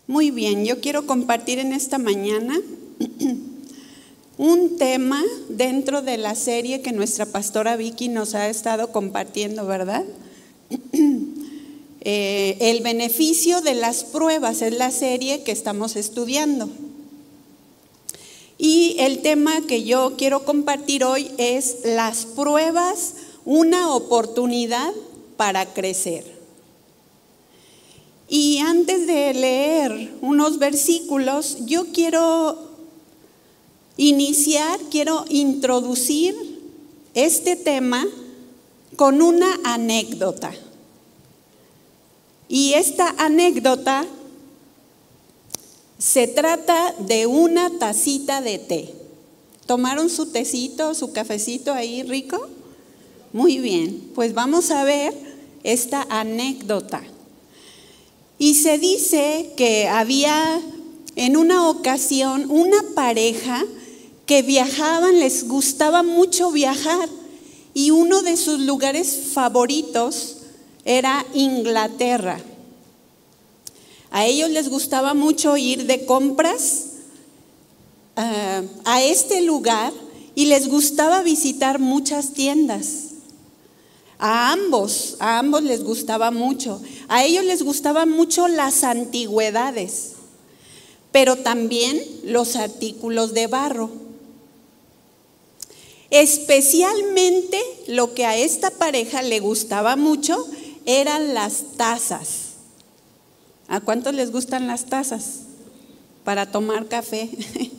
Muy bien, yo quiero compartir en esta mañana un tema dentro de la serie que nuestra pastora Vicky nos ha estado compartiendo, ¿verdad? El beneficio de las pruebas es la serie que estamos estudiando. Y el tema que yo quiero compartir hoy es las pruebas, una oportunidad para crecer. Y antes de leer unos versículos, yo quiero introducir este tema con una anécdota. Y esta anécdota se trata de una tacita de té. ¿Tomaron su tecito, su cafecito ahí rico? Muy bien, pues vamos a ver esta anécdota. Y se dice que había en una ocasión una pareja que viajaban, les gustaba mucho viajar, y uno de sus lugares favoritos era Inglaterra. A ellos les gustaba mucho ir de compras a este lugar y les gustaba visitar muchas tiendas. A ambos les gustaba mucho. A ellos les gustaban mucho las antigüedades, pero también los artículos de barro. Especialmente lo que a esta pareja le gustaba mucho eran las tazas. ¿A cuántos les gustan las tazas para tomar café?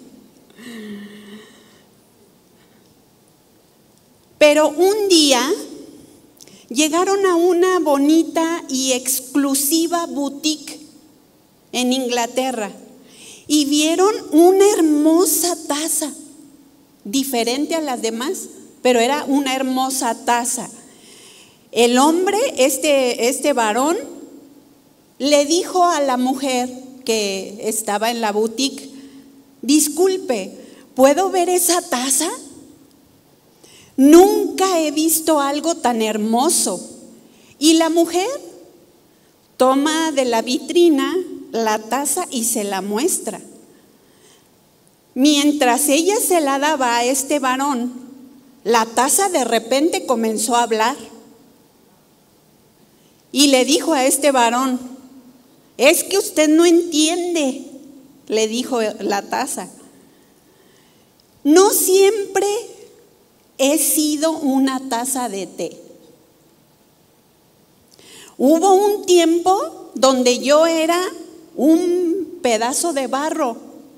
Pero un día llegaron a una bonita y exclusiva boutique en Inglaterra y vieron una hermosa taza, diferente a las demás, pero era una hermosa taza. El hombre, este varón, le dijo a la mujer que estaba en la boutique: disculpe, ¿puedo ver esa taza? Nunca he visto algo tan hermoso. Y la mujer toma de la vitrina la taza y se la muestra. Mientras ella se la daba a este varón, la taza de repente comenzó a hablar. Y le dijo a este varón: es que usted no entiende, le dijo la taza. No siempre he sido una taza de té. Hubo un tiempo donde yo era un pedazo de barro.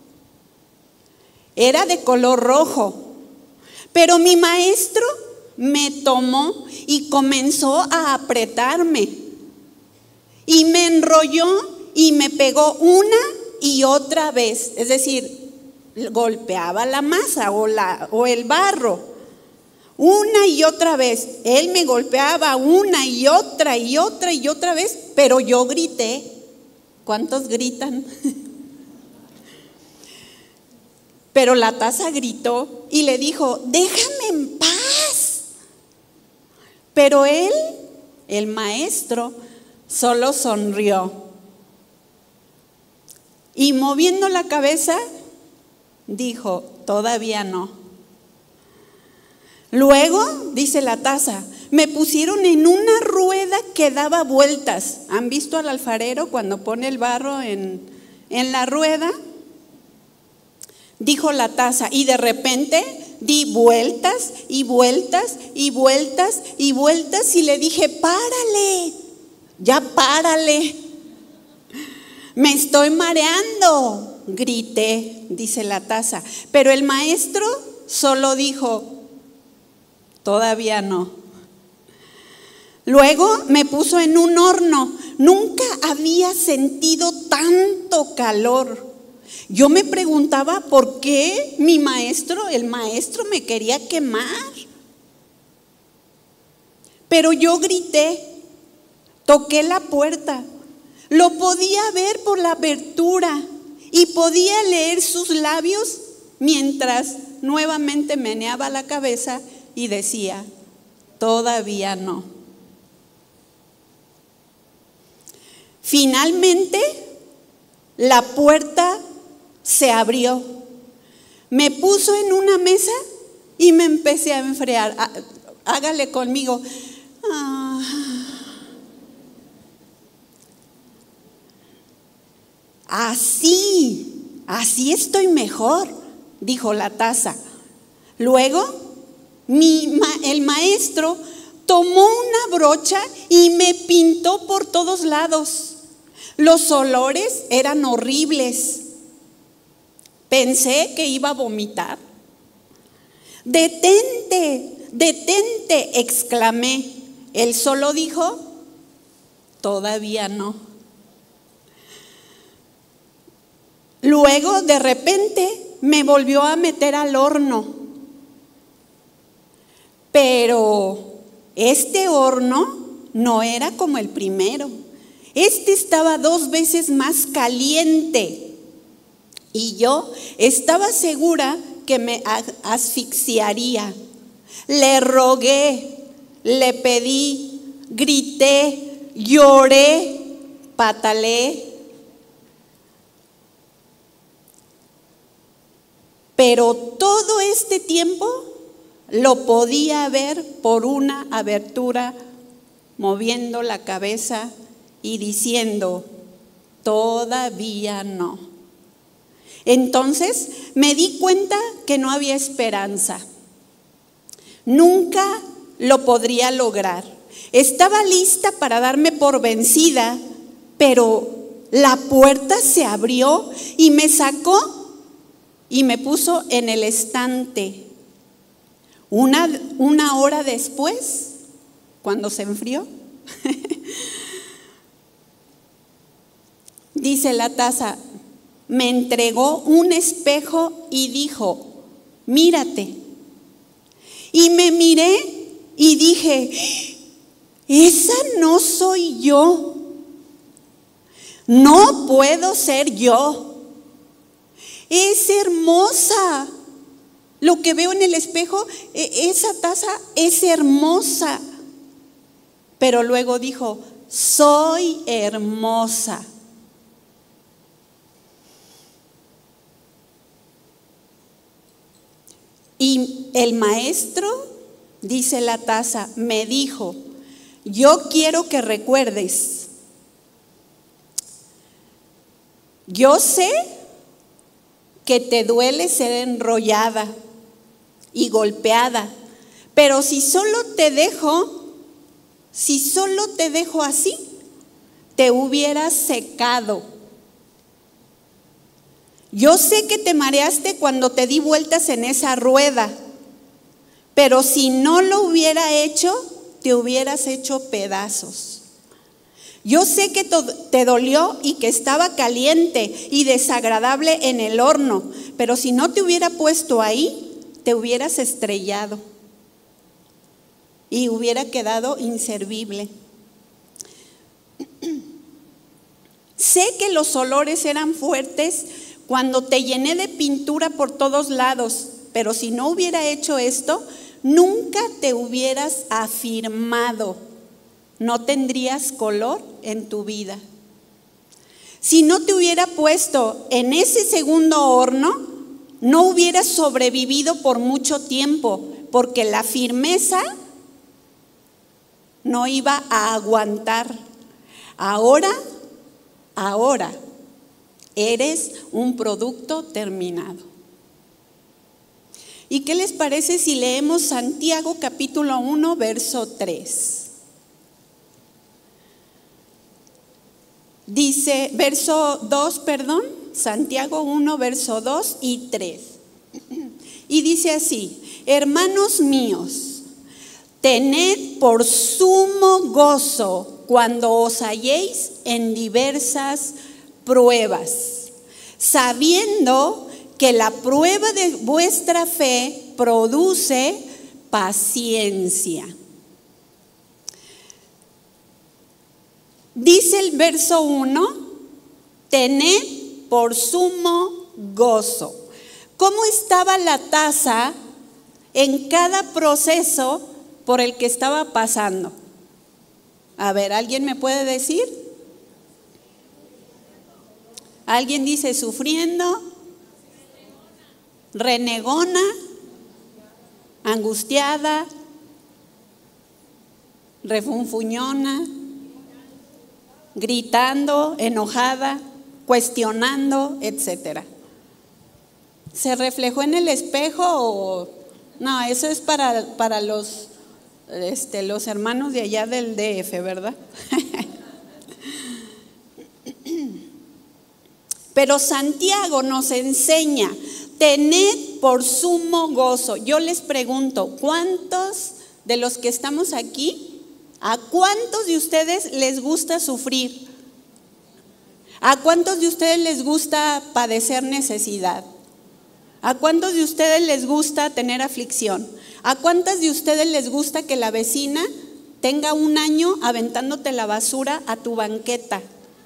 Era de color rojo. Pero mi maestro me tomó y comenzó a apretarme. Y me enrolló y me pegó una y otra vez. Es decir, golpeaba la masa o el barro. Una y otra vez. Él me golpeaba una y otra y otra y otra vez, pero yo grité. ¿Cuántos gritan? Pero la taza gritó y le dijo: déjame en paz. Pero él, el maestro, solo sonrió. Y moviendo la cabeza, dijo: todavía no. Luego, dice la taza, me pusieron en una rueda que daba vueltas. ¿Han visto al alfarero cuando pone el barro en la rueda? Dijo la taza, y de repente di vueltas y vueltas y vueltas y vueltas y le dije: párale, ya párale. Me estoy mareando, grité, dice la taza. Pero el maestro solo dijo: todavía no. Luego me puso en un horno. Nunca había sentido tanto calor. Yo me preguntaba por qué el maestro me quería quemar. Pero yo grité, toqué la puerta, lo podía ver por la abertura y podía leer sus labios mientras nuevamente meneaba la cabeza y decía: todavía no. Finalmente, la puerta se abrió. Me puso en una mesa y me empecé a enfriar. Hágale conmigo. Así estoy mejor, dijo la taza. Luego, el maestro tomó una brocha y me pintó por todos lados. Los olores eran horribles. Pensé que iba a vomitar. Detente, detente, exclamé. Él solo dijo, todavía no. Luego, de repente, me volvió a meter al horno. Pero este horno no era como el primero. Este estaba 2 veces más caliente. Y yo estaba segura que me asfixiaría. Le rogué, le pedí, grité, lloré, pataleé. Pero todo este tiempo lo podía ver por una abertura, moviendo la cabeza y diciendo, todavía no. Entonces me di cuenta que no había esperanza. Nunca lo podría lograr. Estaba lista para darme por vencida, pero la puerta se abrió y me sacó y me puso en el estante. Una hora después, cuando se enfrió, dice la taza, me entregó un espejo y dijo, mírate. Y me miré y dije, esa no soy yo. No puedo ser yo. Es hermosa. Lo que veo en el espejo, esa taza es hermosa. Pero luego dijo, soy hermosa. Y el maestro, dice la taza, me dijo, yo quiero que recuerdes, yo sé que te duele ser enrollada y golpeada, pero si solo te dejo así, te hubieras secado. Yo sé que te mareaste cuando te di vueltas en esa rueda, pero si no lo hubiera hecho, te hubieras hecho pedazos. Yo sé que te dolió y que estaba caliente y desagradable en el horno, pero si no te hubiera puesto ahí, te hubieras estrellado y hubiera quedado inservible. Sé que los olores eran fuertes cuando te llené de pintura por todos lados, pero si no hubiera hecho esto, nunca te hubieras afirmado. No tendrías color en tu vida. Si no te hubiera puesto en ese segundo horno, no hubieras sobrevivido por mucho tiempo, porque la firmeza no iba a aguantar. Ahora, eres un producto terminado. ¿Y qué les parece si leemos Santiago capítulo 1, verso 3? Dice, Santiago 1, verso 2 y 3. Y dice así, hermanos míos, tened por sumo gozo cuando os halléis en diversas pruebas, sabiendo que la prueba de vuestra fe produce paciencia. Dice el verso 1, tened por sumo gozo. ¿Cómo estaba la taza en cada proceso por el que estaba pasando? A ver, ¿alguien me puede decir? Alguien dice sufriendo, renegona, angustiada, refunfuñona, gritando, enojada, cuestionando, etcétera. ¿Se reflejó en el espejo o no? Eso es para los hermanos de allá del DF, ¿verdad? Pero Santiago nos enseña, tened por sumo gozo. Yo les pregunto, ¿cuántos de los que estamos aquí, a cuántos de ustedes les gusta sufrir? ¿A cuántos de ustedes les gusta padecer necesidad? ¿A cuántos de ustedes les gusta tener aflicción? ¿A cuántas de ustedes les gusta que la vecina tenga un año aventándote la basura a tu banqueta?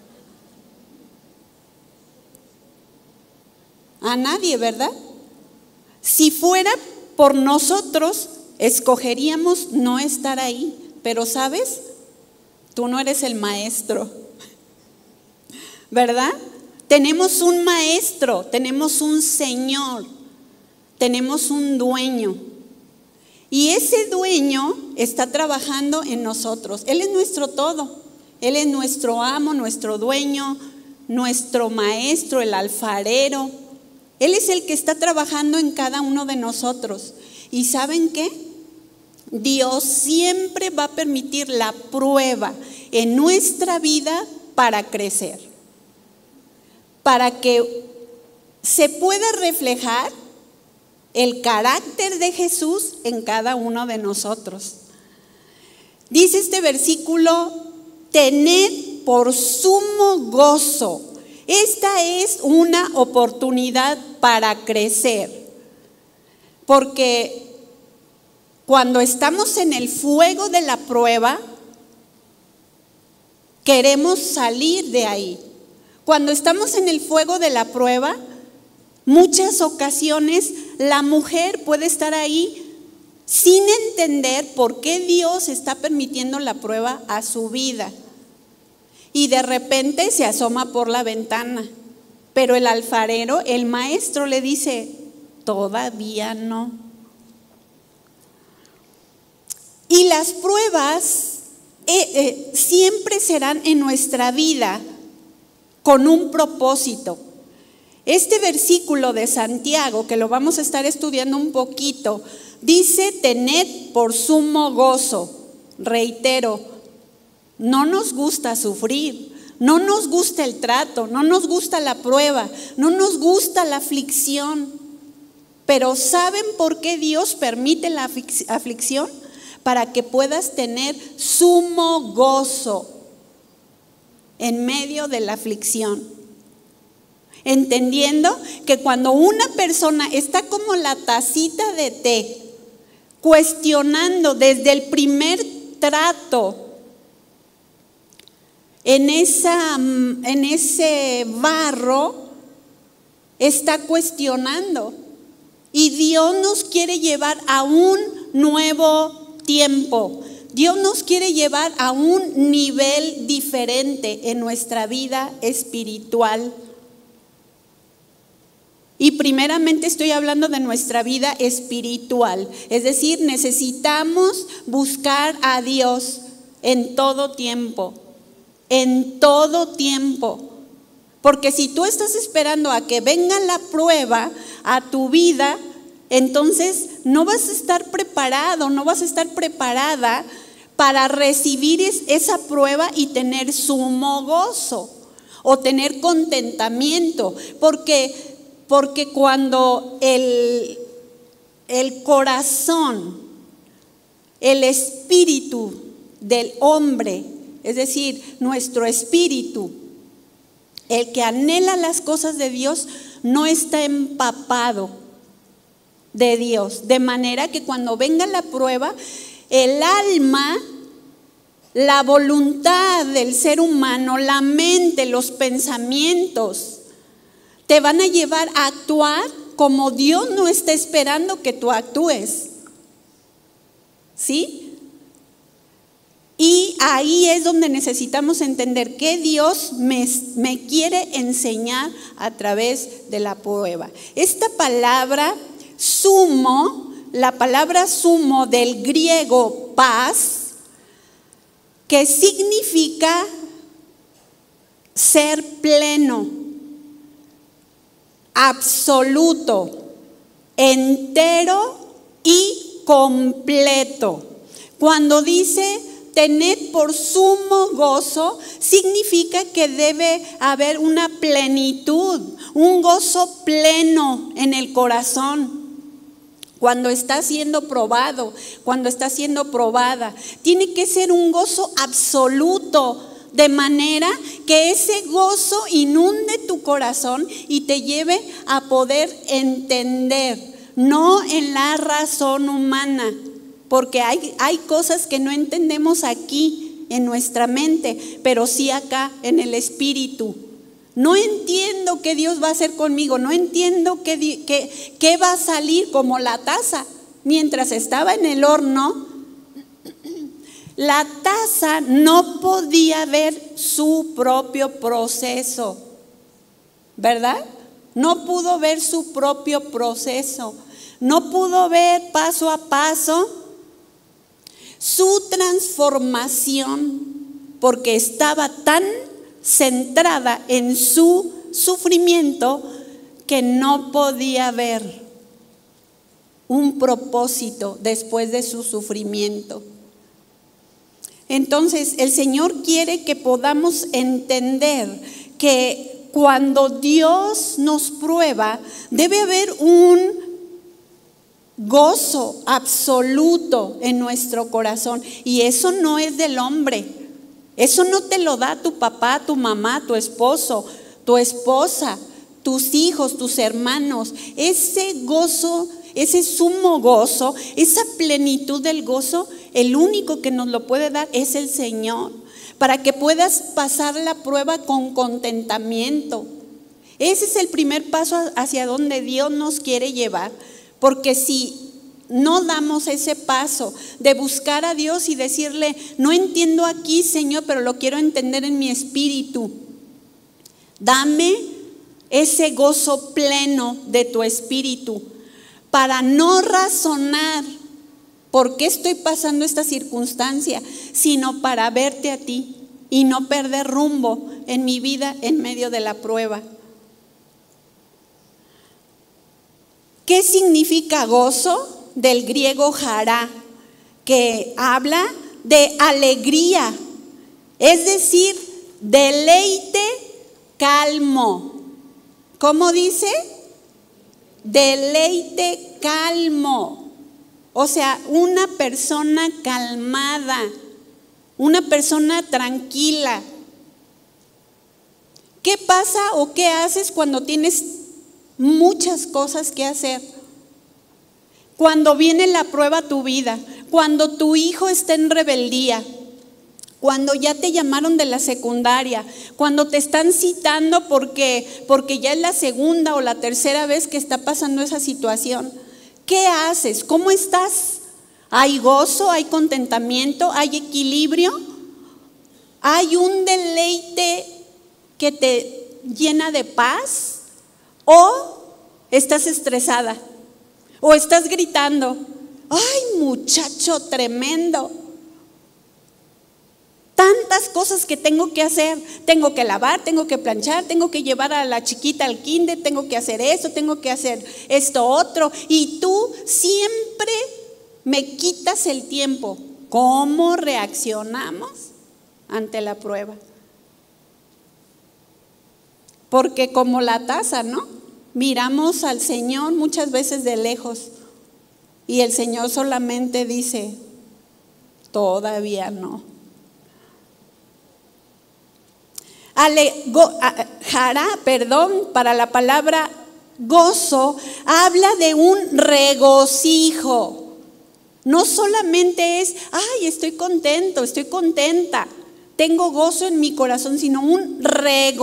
A nadie, ¿verdad? Si fuera por nosotros, escogeríamos no estar ahí. Pero ¿sabes? Tú no eres el maestro, ¿verdad? Tenemos un maestro, tenemos un Señor, tenemos un dueño. Y ese dueño está trabajando en nosotros. Él es nuestro todo. Él es nuestro amo, nuestro dueño, nuestro maestro, el alfarero. Él es el que está trabajando en cada uno de nosotros. ¿Y saben qué? Dios siempre va a permitir la prueba en nuestra vida para crecer, para que se pueda reflejar el carácter de Jesús en cada uno de nosotros. Dice este versículo, tened por sumo gozo. Esta es una oportunidad para crecer, porque cuando estamos en el fuego de la prueba, queremos salir de ahí. Cuando estamos en el fuego de la prueba, muchas ocasiones la mujer puede estar ahí sin entender por qué Dios está permitiendo la prueba a su vida. Y de repente se asoma por la ventana. Pero el alfarero, el maestro, le dice, todavía no. Y las pruebas siempre serán en nuestra vida con un propósito. Este versículo de Santiago, que lo vamos a estar estudiando un poquito, dice, tened por sumo gozo. Reitero, no nos gusta sufrir, no nos gusta el trato, no nos gusta la prueba, no nos gusta la aflicción. Pero ¿saben por qué Dios permite la aflicción? Para que puedas tener sumo gozo en medio de la aflicción. Entendiendo que cuando una persona está como la tacita de té, cuestionando desde el primer trato, en ese barro, está cuestionando. Y Dios nos quiere llevar a un nuevo tiempo. Dios nos quiere llevar a un nivel diferente en nuestra vida espiritual. Y primeramente estoy hablando de nuestra vida espiritual. Es decir, necesitamos buscar a Dios en todo tiempo. En todo tiempo. Porque si tú estás esperando a que venga la prueba a tu vida, entonces no vas a estar preparado, no vas a estar preparada para recibir esa prueba y tener sumo gozo o tener contentamiento. Porque cuando el corazón, el espíritu del hombre, es decir, nuestro espíritu, el que anhela las cosas de Dios, no está empapado de Dios. De manera que cuando venga la prueba, el alma, la voluntad del ser humano, la mente, los pensamientos, te van a llevar a actuar como Dios no está esperando que tú actúes. ¿Sí? Y ahí es donde necesitamos entender que Dios me quiere enseñar a través de la prueba. Esta palabra sumo, la palabra sumo del griego paz, que significa ser pleno, absoluto, entero y completo. Cuando dice tened por sumo gozo, significa que debe haber una plenitud, un gozo pleno en el corazón. Cuando está siendo probado, cuando está siendo probada, tiene que ser un gozo absoluto, de manera que ese gozo inunde tu corazón y te lleve a poder entender, no en la razón humana, porque hay cosas que no entendemos aquí en nuestra mente, pero sí acá en el espíritu. No entiendo qué Dios va a hacer conmigo, no entiendo qué va a salir, como la taza. Mientras estaba en el horno, la taza no podía ver su propio proceso, ¿verdad? No pudo ver su propio proceso, no pudo ver paso a paso su transformación, porque estaba tan centrada en su sufrimiento que no podía ver un propósito después de su sufrimiento. Entonces, el Señor quiere que podamos entender que cuando Dios nos prueba, debe haber un gozo absoluto en nuestro corazón, y eso no es del hombre. Eso no te lo da tu papá, tu mamá, tu esposo, tu esposa, tus hijos, tus hermanos. Ese gozo, ese sumo gozo, esa plenitud del gozo, el único que nos lo puede dar es el Señor, para que puedas pasar la prueba con contentamiento. Ese es el primer paso hacia donde Dios nos quiere llevar, porque si no damos ese paso de buscar a Dios y decirle, no entiendo aquí, Señor, pero lo quiero entender en mi espíritu. Dame ese gozo pleno de tu espíritu, para no razonar por qué estoy pasando esta circunstancia, sino para verte a ti y no perder rumbo en mi vida en medio de la prueba. ¿Qué significa gozo? Del griego jará, que habla de alegría, es decir, deleite calmo. ¿Cómo dice? Deleite calmo. O sea, una persona calmada, una persona tranquila. ¿Qué pasa o qué haces cuando tienes muchas cosas que hacer? Cuando viene la prueba a tu vida, cuando tu hijo está en rebeldía, cuando ya te llamaron de la secundaria, cuando te están citando porque ya es la segunda o la tercera vez que está pasando esa situación. ¿Qué haces? ¿Cómo estás? ¿Hay gozo? ¿Hay contentamiento? ¿Hay equilibrio? ¿Hay un deleite que te llena de paz? ¿O estás estresada? ¿O estás gritando? ¡Ay, muchacho tremendo! Tantas cosas que tengo que hacer. Tengo que lavar, tengo que planchar, tengo que llevar a la chiquita al kinder, tengo que hacer eso, tengo que hacer esto otro. Y tú siempre me quitas el tiempo. ¿Cómo reaccionamos ante la prueba? Porque como la taza, ¿no? Miramos al Señor muchas veces de lejos y el Señor solamente dice, todavía no. Para la palabra gozo, habla de un regocijo. No solamente es, ay, estoy contento, estoy contenta, tengo gozo en mi corazón, sino un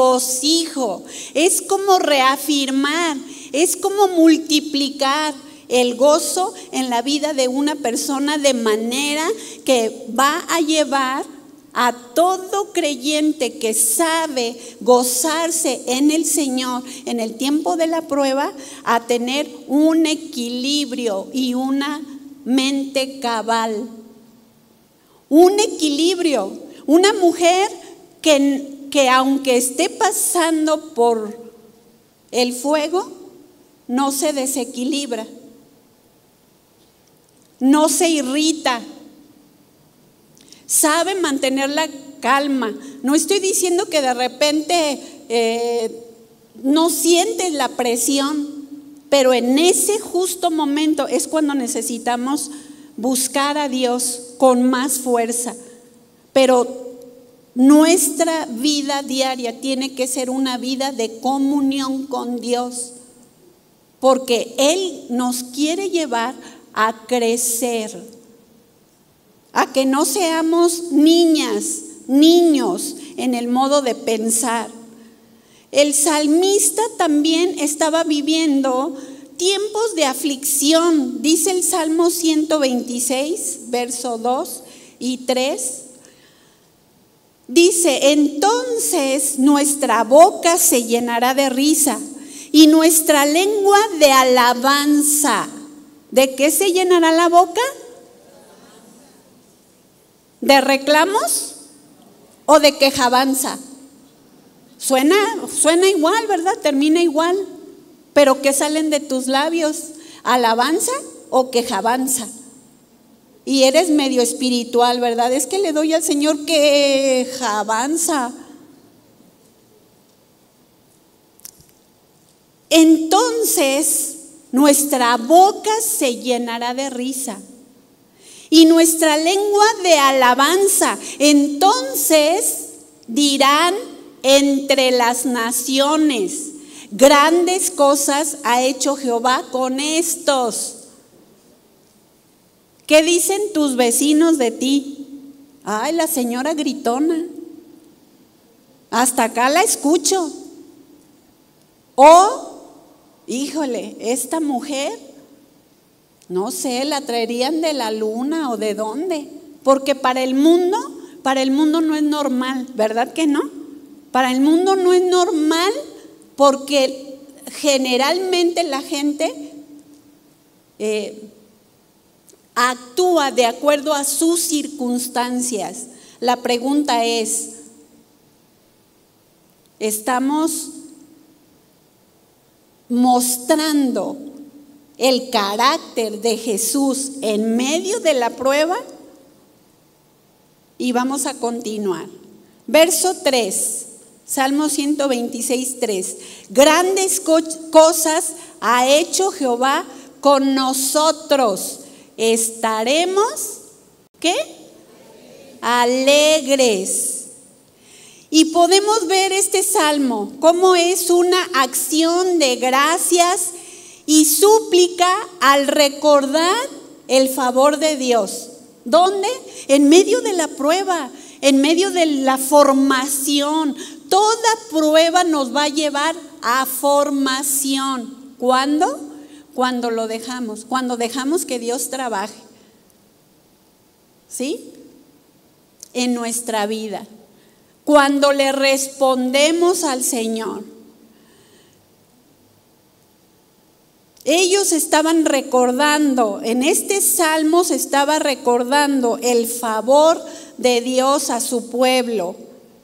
regocijo. Es como reafirmar, es como multiplicar, el gozo en la vida de una persona de manera que va a llevar a todo creyente que sabe gozarse en el Señor en el tiempo de la prueba a tener un equilibrio y una mente cabal. Un equilibrio. Una mujer que aunque esté pasando por el fuego, no se desequilibra, no se irrita, sabe mantener la calma. No estoy diciendo que de repente no sientes la presión, pero en ese justo momento es cuando necesitamos buscar a Dios con más fuerza. Pero nuestra vida diaria tiene que ser una vida de comunión con Dios, porque Él nos quiere llevar a crecer, a que no seamos niñas, niños en el modo de pensar. El salmista también estaba viviendo tiempos de aflicción. Dice el Salmo 126, verso 2 y 3. Dice: entonces nuestra boca se llenará de risa y nuestra lengua de alabanza. ¿De qué se llenará la boca? ¿De reclamos o de quejabanza? Suena igual, ¿verdad? Termina igual. Pero ¿qué salen de tus labios? ¿Alabanza o quejabanza? Y eres medio espiritual, ¿verdad? Es que le doy al Señor quejabanza. Entonces nuestra boca se llenará de risa y nuestra lengua de alabanza. Entonces dirán entre las naciones: grandes cosas ha hecho Jehová con estos. ¿Qué dicen tus vecinos de ti? Ay, la señora gritona, hasta acá la escucho. O, híjole, esta mujer, no sé, la traerían de la luna o de dónde. Porque para el mundo no es normal, ¿verdad que no? Para el mundo no es normal, porque generalmente la gente actúa de acuerdo a sus circunstancias. La pregunta es: ¿estamos mostrando el carácter de Jesús en medio de la prueba? Y vamos a continuar. Verso 3, Salmo 126, 3. Grandes cosas ha hecho Jehová con nosotros. Estaremos, ¿qué? Alegres. Y podemos ver este salmo como es una acción de gracias y súplica al recordar el favor de Dios. ¿Dónde? En medio de la prueba, en medio de la formación. Toda prueba nos va a llevar a formación. ¿Cuándo? Cuando lo dejamos, cuando dejamos que Dios trabaje, ¿sí? En nuestra vida. Cuando le respondemos al Señor. Ellos estaban recordando, en este salmo se estaba recordando el favor de Dios a su pueblo.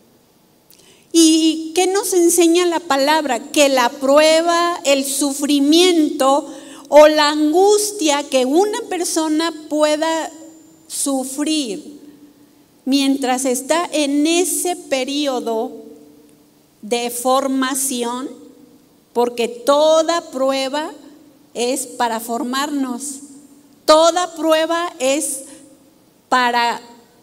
¿Y qué nos enseña la palabra? Que la prueba, el sufrimiento o la angustia que una persona pueda sufrir mientras está en ese periodo de formación, porque toda prueba es para formarnos, toda prueba es para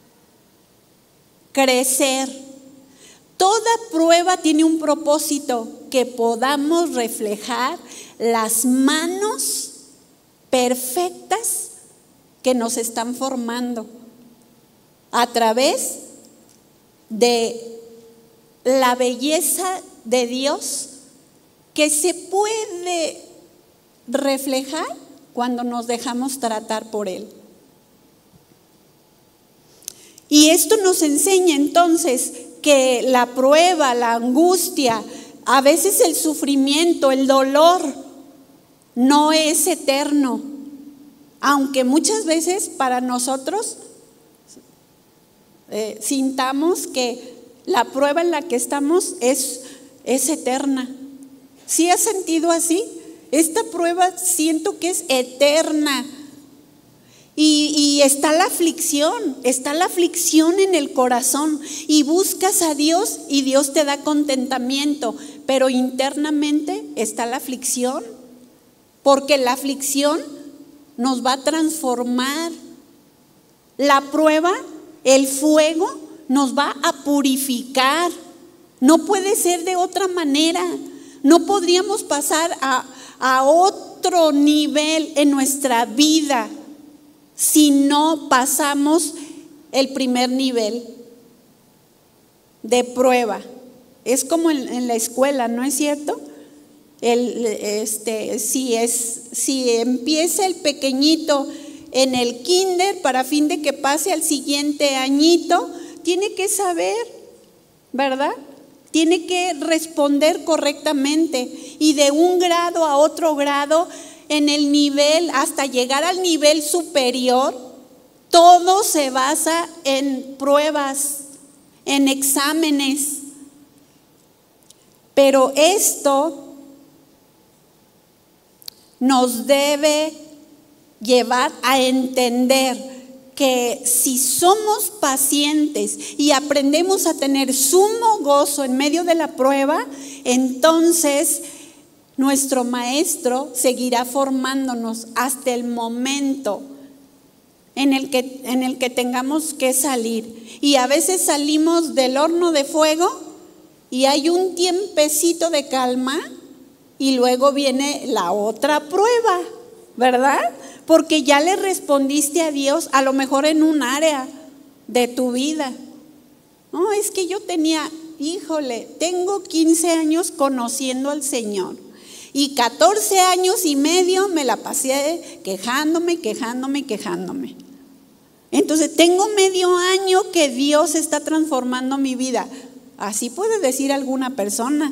crecer. Toda prueba tiene un propósito: que podamos reflejar las manos perfectas que nos están formando a través de la belleza de Dios que se puede reflejar cuando nos dejamos tratar por Él. Y esto nos enseña entonces que la prueba, la angustia, a veces el sufrimiento, el dolor, no es eterno. Aunque muchas veces para nosotros sintamos que la prueba en la que estamos es eterna. ¿Sí has sentido así? Esta prueba siento que es eterna. Y está la aflicción en el corazón y buscas a Dios y Dios te da contentamiento, pero internamente está la aflicción, porque la aflicción nos va a transformar. La prueba, el fuego, nos va a purificar. No puede ser de otra manera. No podríamos pasar a otro nivel en nuestra vida si no pasamos el primer nivel de prueba. Es como en la escuela, ¿no es cierto? Si empieza el pequeñito en el kinder, para fin de que pase al siguiente añito, tiene que saber, ¿verdad? Tiene que responder correctamente, y de un grado a otro grado, en el nivel, hasta llegar al nivel superior, todo se basa en pruebas, en exámenes. Pero esto nos debe llevar a entender que si somos pacientes y aprendemos a tener sumo gozo en medio de la prueba, entonces nuestro maestro seguirá formándonos hasta el momento en el que tengamos que salir. Y a veces salimos del horno de fuego y hay un tiempecito de calma y luego viene la otra prueba, ¿verdad? Porque ya le respondiste a Dios, a lo mejor en un área de tu vida. No, es que yo tengo 15 años conociendo al Señor. Y 14 años y medio me la pasé quejándome. Entonces tengo medio año que Dios está transformando mi vida. Así puede decir alguna persona.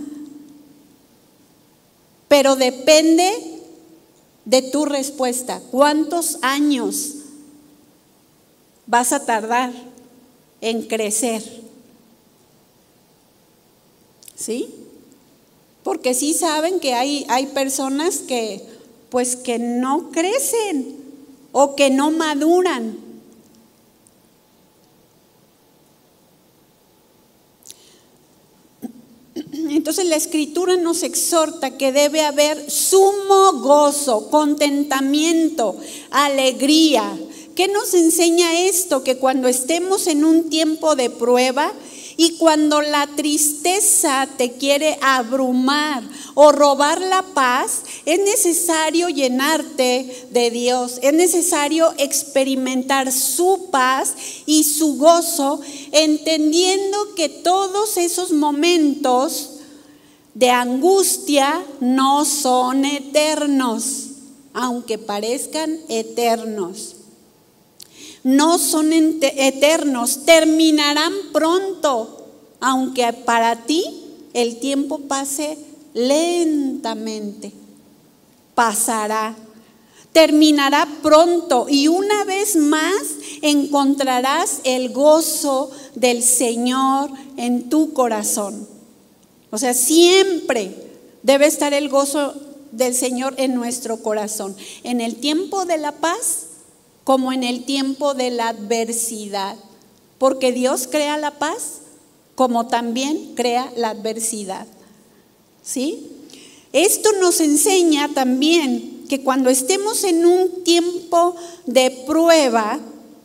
Pero depende de tu respuesta. ¿Cuántos años vas a tardar en crecer? ¿Sí? Porque sí saben que hay personas que no crecen o que no maduran. Entonces la Escritura nos exhorta que debe haber sumo gozo, contentamiento, alegría. ¿Qué nos enseña esto? Que cuando estemos en un tiempo de prueba y cuando la tristeza te quiere abrumar o robar la paz, es necesario llenarte de Dios, es necesario experimentar su paz y su gozo, entendiendo que todos esos momentos de angustia no son eternos, aunque parezcan eternos. No son eternos, terminarán pronto, aunque para ti el tiempo pase lentamente. Pasará, terminará pronto y una vez más encontrarás el gozo del Señor en tu corazón. O sea, siempre debe estar el gozo del Señor en nuestro corazón, en el tiempo de la paz como en el tiempo de la adversidad, porque Dios crea la paz como también crea la adversidad. ¿Sí? Esto nos enseña también que cuando estemos en un tiempo de prueba,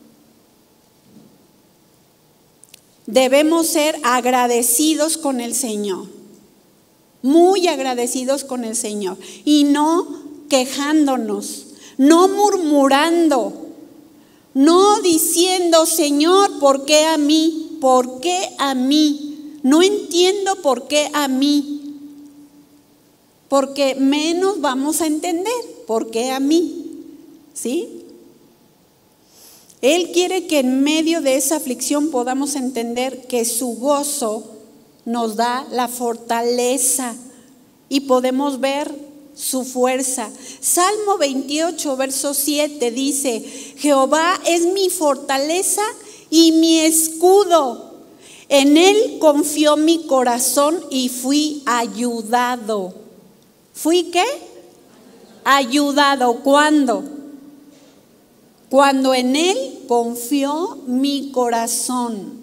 debemos ser agradecidos con el Señor, muy agradecidos con el Señor, y no quejándonos, no murmurando, no diciendo, Señor, ¿por qué a mí? ¿Por qué a mí? No entiendo por qué a mí, porque menos vamos a entender por qué a mí. ¿sí? Él quiere que en medio de esa aflicción podamos entender que su gozo nos da la fortaleza y podemos ver su fuerza. Salmo 28, verso 7 dice: Jehová es mi fortaleza y mi escudo. En él confió mi corazón y fui ayudado. ¿Fui qué? Ayudado. ¿Cuándo? Cuando en él confió mi corazón.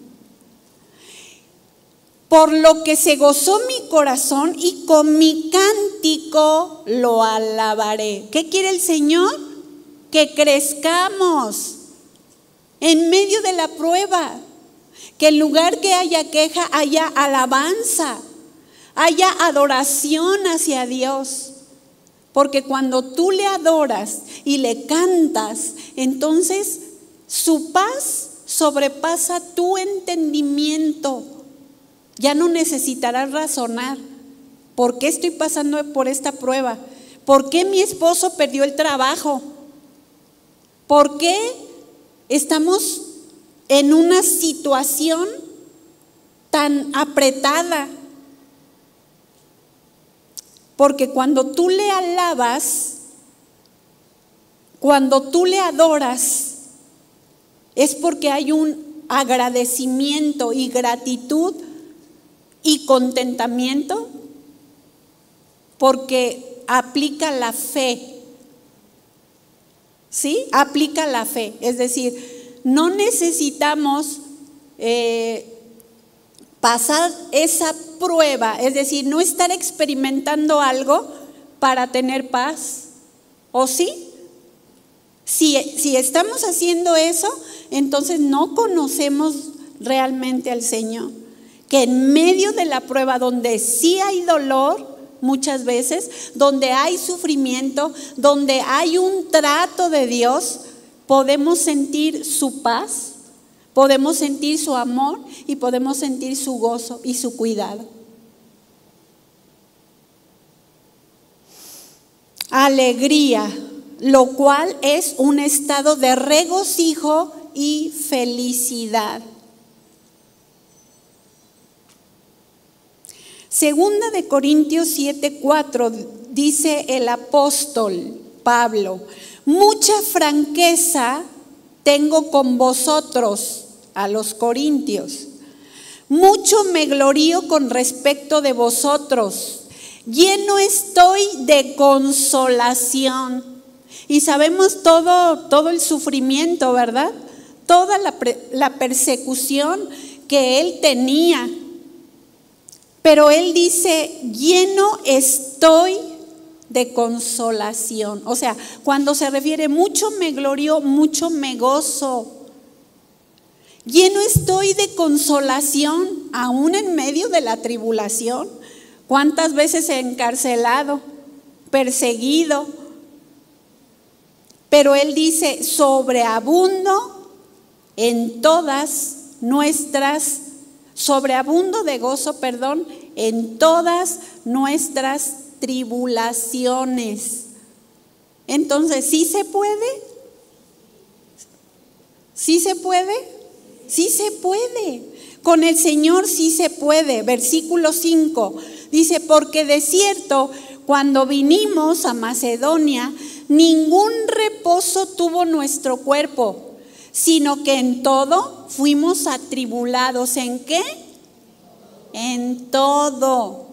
Por lo que se gozó mi corazón y con mi cántico lo alabaré. ¿Qué quiere el Señor? Que crezcamos en medio de la prueba. Que en lugar que haya queja, haya alabanza, haya adoración hacia Dios. Porque cuando tú le adoras y le cantas, entonces su paz sobrepasa tu entendimiento. Ya no necesitarás razonar. ¿Por qué estoy pasando por esta prueba? ¿Por qué mi esposo perdió el trabajo? ¿Por qué estamos en una situación tan apretada? Porque cuando tú le alabas, cuando tú le adoras, es porque hay un agradecimiento y gratitud y contentamiento, porque aplica la fe. ¿Sí? Aplica la fe. Es decir, no necesitamos pasar esa prueba, es decir, no estar experimentando algo para tener paz. ¿O sí? Si estamos haciendo eso, entonces no conocemos realmente al Señor. Que en medio de la prueba, donde sí hay dolor, muchas veces, donde hay sufrimiento, donde hay un trato de Dios, podemos sentir su paz, podemos sentir su amor y podemos sentir su gozo y su cuidado. Alegría, lo cual es un estado de regocijo y felicidad. Segunda de Corintios 7:4 dice el apóstol Pablo: mucha franqueza tengo con vosotros, a los corintios. Mucho me glorío con respecto de vosotros. Lleno estoy de consolación. Y sabemos todo el sufrimiento, ¿verdad? Toda la persecución que él tenía. Pero él dice: lleno estoy de consolación. O sea, cuando se refiere mucho me glorio, mucho me gozo. Lleno estoy de consolación, aún en medio de la tribulación. ¿Cuántas veces encarcelado, perseguido? Pero él dice: sobreabundo en todas nuestras, sobreabundo de gozo, en todas nuestras tribulaciones. Entonces, ¿sí se puede? ¿Sí se puede? Sí se puede. Con el Señor sí se puede. Versículo 5 dice: porque de cierto, cuando vinimos a Macedonia, ningún reposo tuvo nuestro cuerpo, sino que en todo fuimos atribulados. ¿En qué? En todo.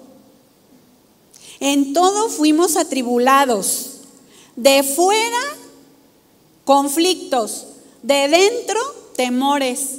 En todo fuimos atribulados. De fuera, conflictos. De dentro, temores.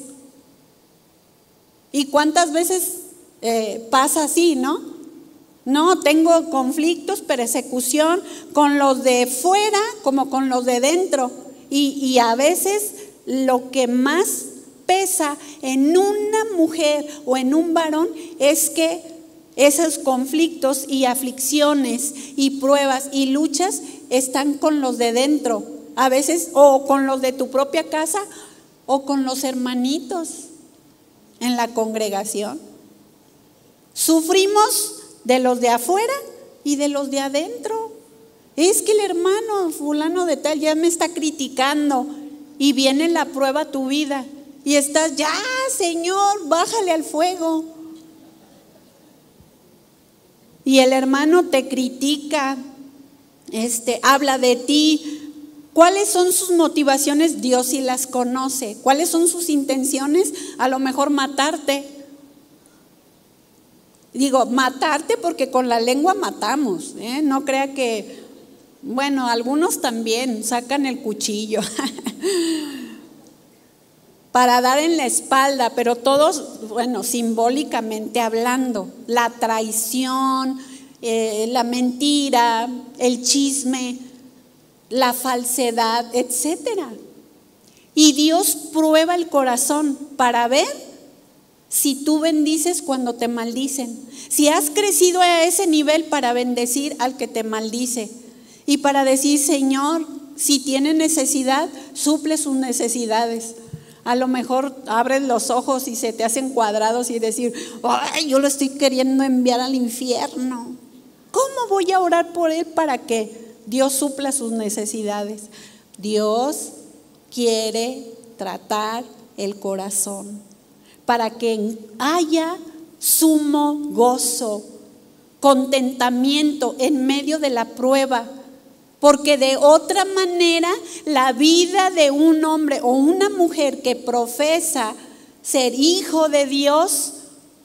¿Y cuántas veces pasa así, no? No, tengo conflictos, persecución con los de fuera como con los de dentro. Y a veces lo que más pesa en una mujer o en un varón es que esos conflictos y aflicciones y pruebas y luchas están con los de dentro. A veces o con los de tu propia casa o con los hermanitos en la congregación. Sufrimos de los de afuera y de los de adentro. Es que el hermano fulano de tal ya me está criticando y viene la prueba a tu vida y estás, ya Señor, bájale al fuego. Y el hermano te critica, habla de ti. ¿Cuáles son sus motivaciones? Dios sí las conoce. ¿Cuáles son sus intenciones? A lo mejor matarte. Digo, matarte porque con la lengua matamos, ¿eh? No crea que, bueno, algunos también sacan el cuchillo para dar en la espalda, pero todos, bueno, simbólicamente hablando, la traición, la mentira, el chisme, la falsedad, etcétera. Y Dios prueba el corazón para ver si tú bendices cuando te maldicen. Si has crecido a ese nivel para bendecir al que te maldice y para decir, Señor, si tiene necesidad, suple sus necesidades. A lo mejor abres los ojos y se te hacen cuadrados y decir, ay, yo lo estoy queriendo enviar al infierno. ¿Cómo voy a orar por él para que Dios supla sus necesidades? Dios quiere tratar el corazón para que haya sumo gozo, contentamiento en medio de la prueba, porque de otra manera la vida de un hombre o una mujer que profesa ser hijo de Dios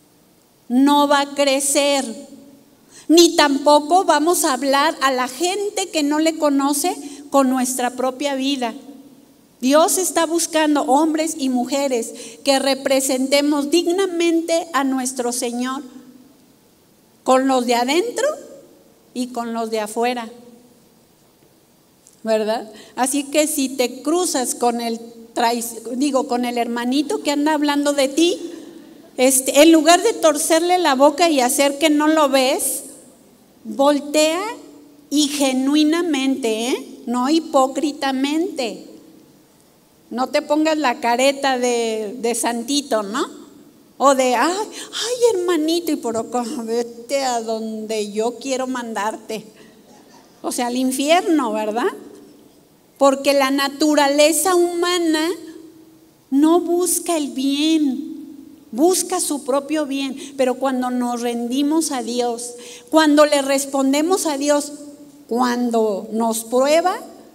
no va a crecer, ni tampoco vamos a hablar a la gente que no le conoce con nuestra propia vida. Dios está buscando hombres y mujeres que representemos dignamente a nuestro Señor, con los de adentro y con los de afuera, ¿verdad? Así que si te cruzas con con el hermanito que anda hablando de ti, en lugar de torcerle la boca y hacer que no lo ves, voltea y genuinamente, no hipócritamente. No te pongas la careta de santito, ¿no? O de, ay, hermanito, y por acá, vete a donde yo quiero mandarte. O sea, al infierno, ¿verdad? Porque la naturaleza humana no busca el bien, busca su propio bien. Pero cuando nos rendimos a Dios, cuando le respondemos a Dios, cuando nos prueba,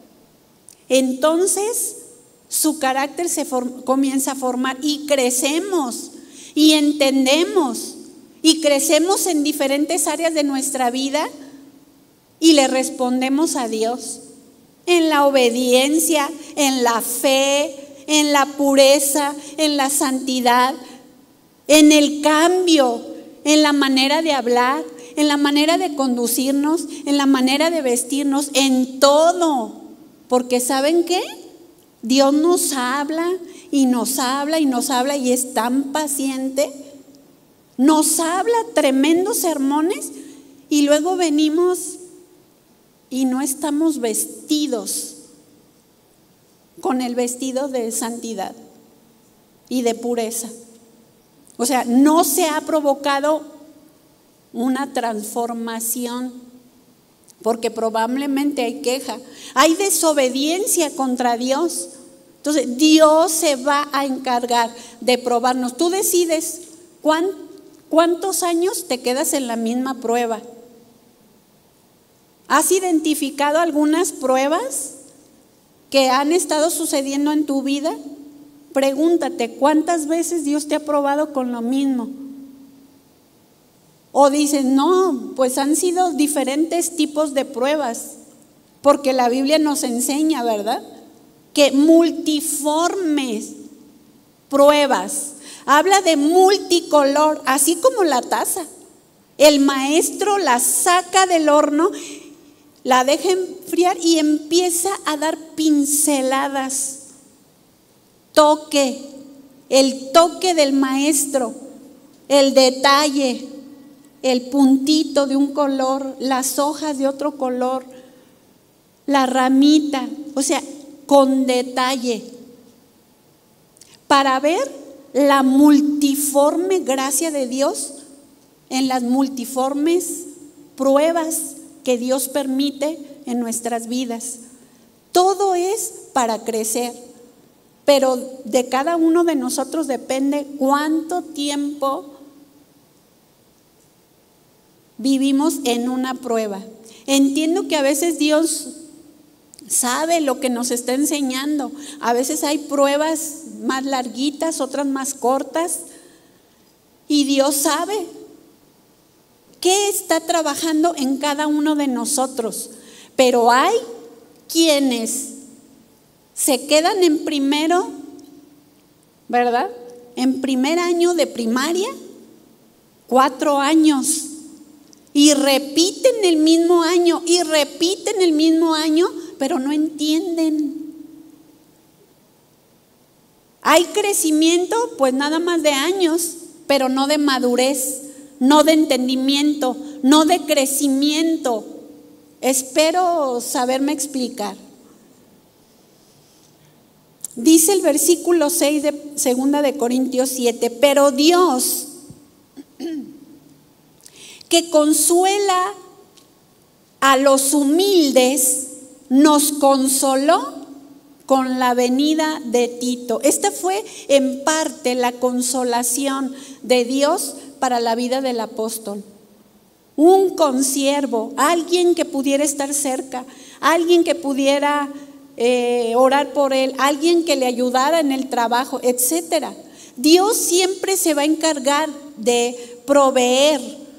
entonces su carácter comienza a formar y crecemos y entendemos y crecemos en diferentes áreas de nuestra vida y le respondemos a Dios en la obediencia, en la fe, en la pureza, en la santidad, en el cambio, en la manera de hablar, en la manera de conducirnos, en la manera de vestirnos, en todo. Porque ¿saben qué? Dios nos habla y nos habla y nos habla y es tan paciente. Nos habla tremendos sermones y luego venimos y no estamos vestidos con el vestido de santidad y de pureza. O sea, no se ha provocado una transformación porque probablemente hay queja, hay desobediencia contra Dios. Entonces Dios se va a encargar de probarnos. Tú decides cuántos años te quedas en la misma prueba. ¿Has identificado algunas pruebas que han estado sucediendo en tu vida? Pregúntate, ¿cuántas veces Dios te ha probado con lo mismo? O dices, no, pues han sido diferentes tipos de pruebas, porque la Biblia nos enseña, ¿verdad? Que multiformes pruebas, habla de multicolor, así como la taza. El maestro la saca del horno, la deja enfriar y empieza a dar pinceladas. El toque del maestro, el detalle, el puntito de un color, las hojas de otro color, la ramita, o sea, con detalle, para ver la multiforme gracia de Dios en las multiformes pruebas que Dios permite en nuestras vidas. Todo es para crecer, pero de cada uno de nosotros depende cuánto tiempo vivimos en una prueba. Entiendo que a veces Dios sabe lo que nos está enseñando. A veces hay pruebas más larguitas, otras más cortas, y Dios sabe qué está trabajando en cada uno de nosotros. Pero hay quienes se quedan en primero, ¿verdad? En primer año de primaria, 4 años, y repiten el mismo año, pero no entienden. Hay crecimiento, pues nada más de años, pero no de madurez, no de entendimiento, no de crecimiento. Espero saberme explicar. Dice el versículo 6 de 2 de Corintios 7, pero Dios, que consuela a los humildes, nos consoló con la venida de Tito. Esta fue en parte la consolación de Dios para la vida del apóstol. Un consiervo, alguien que pudiera estar cerca, alguien que pudiera orar por él, alguien que le ayudara en el trabajo, etcétera. Dios siempre se va a encargar de proveer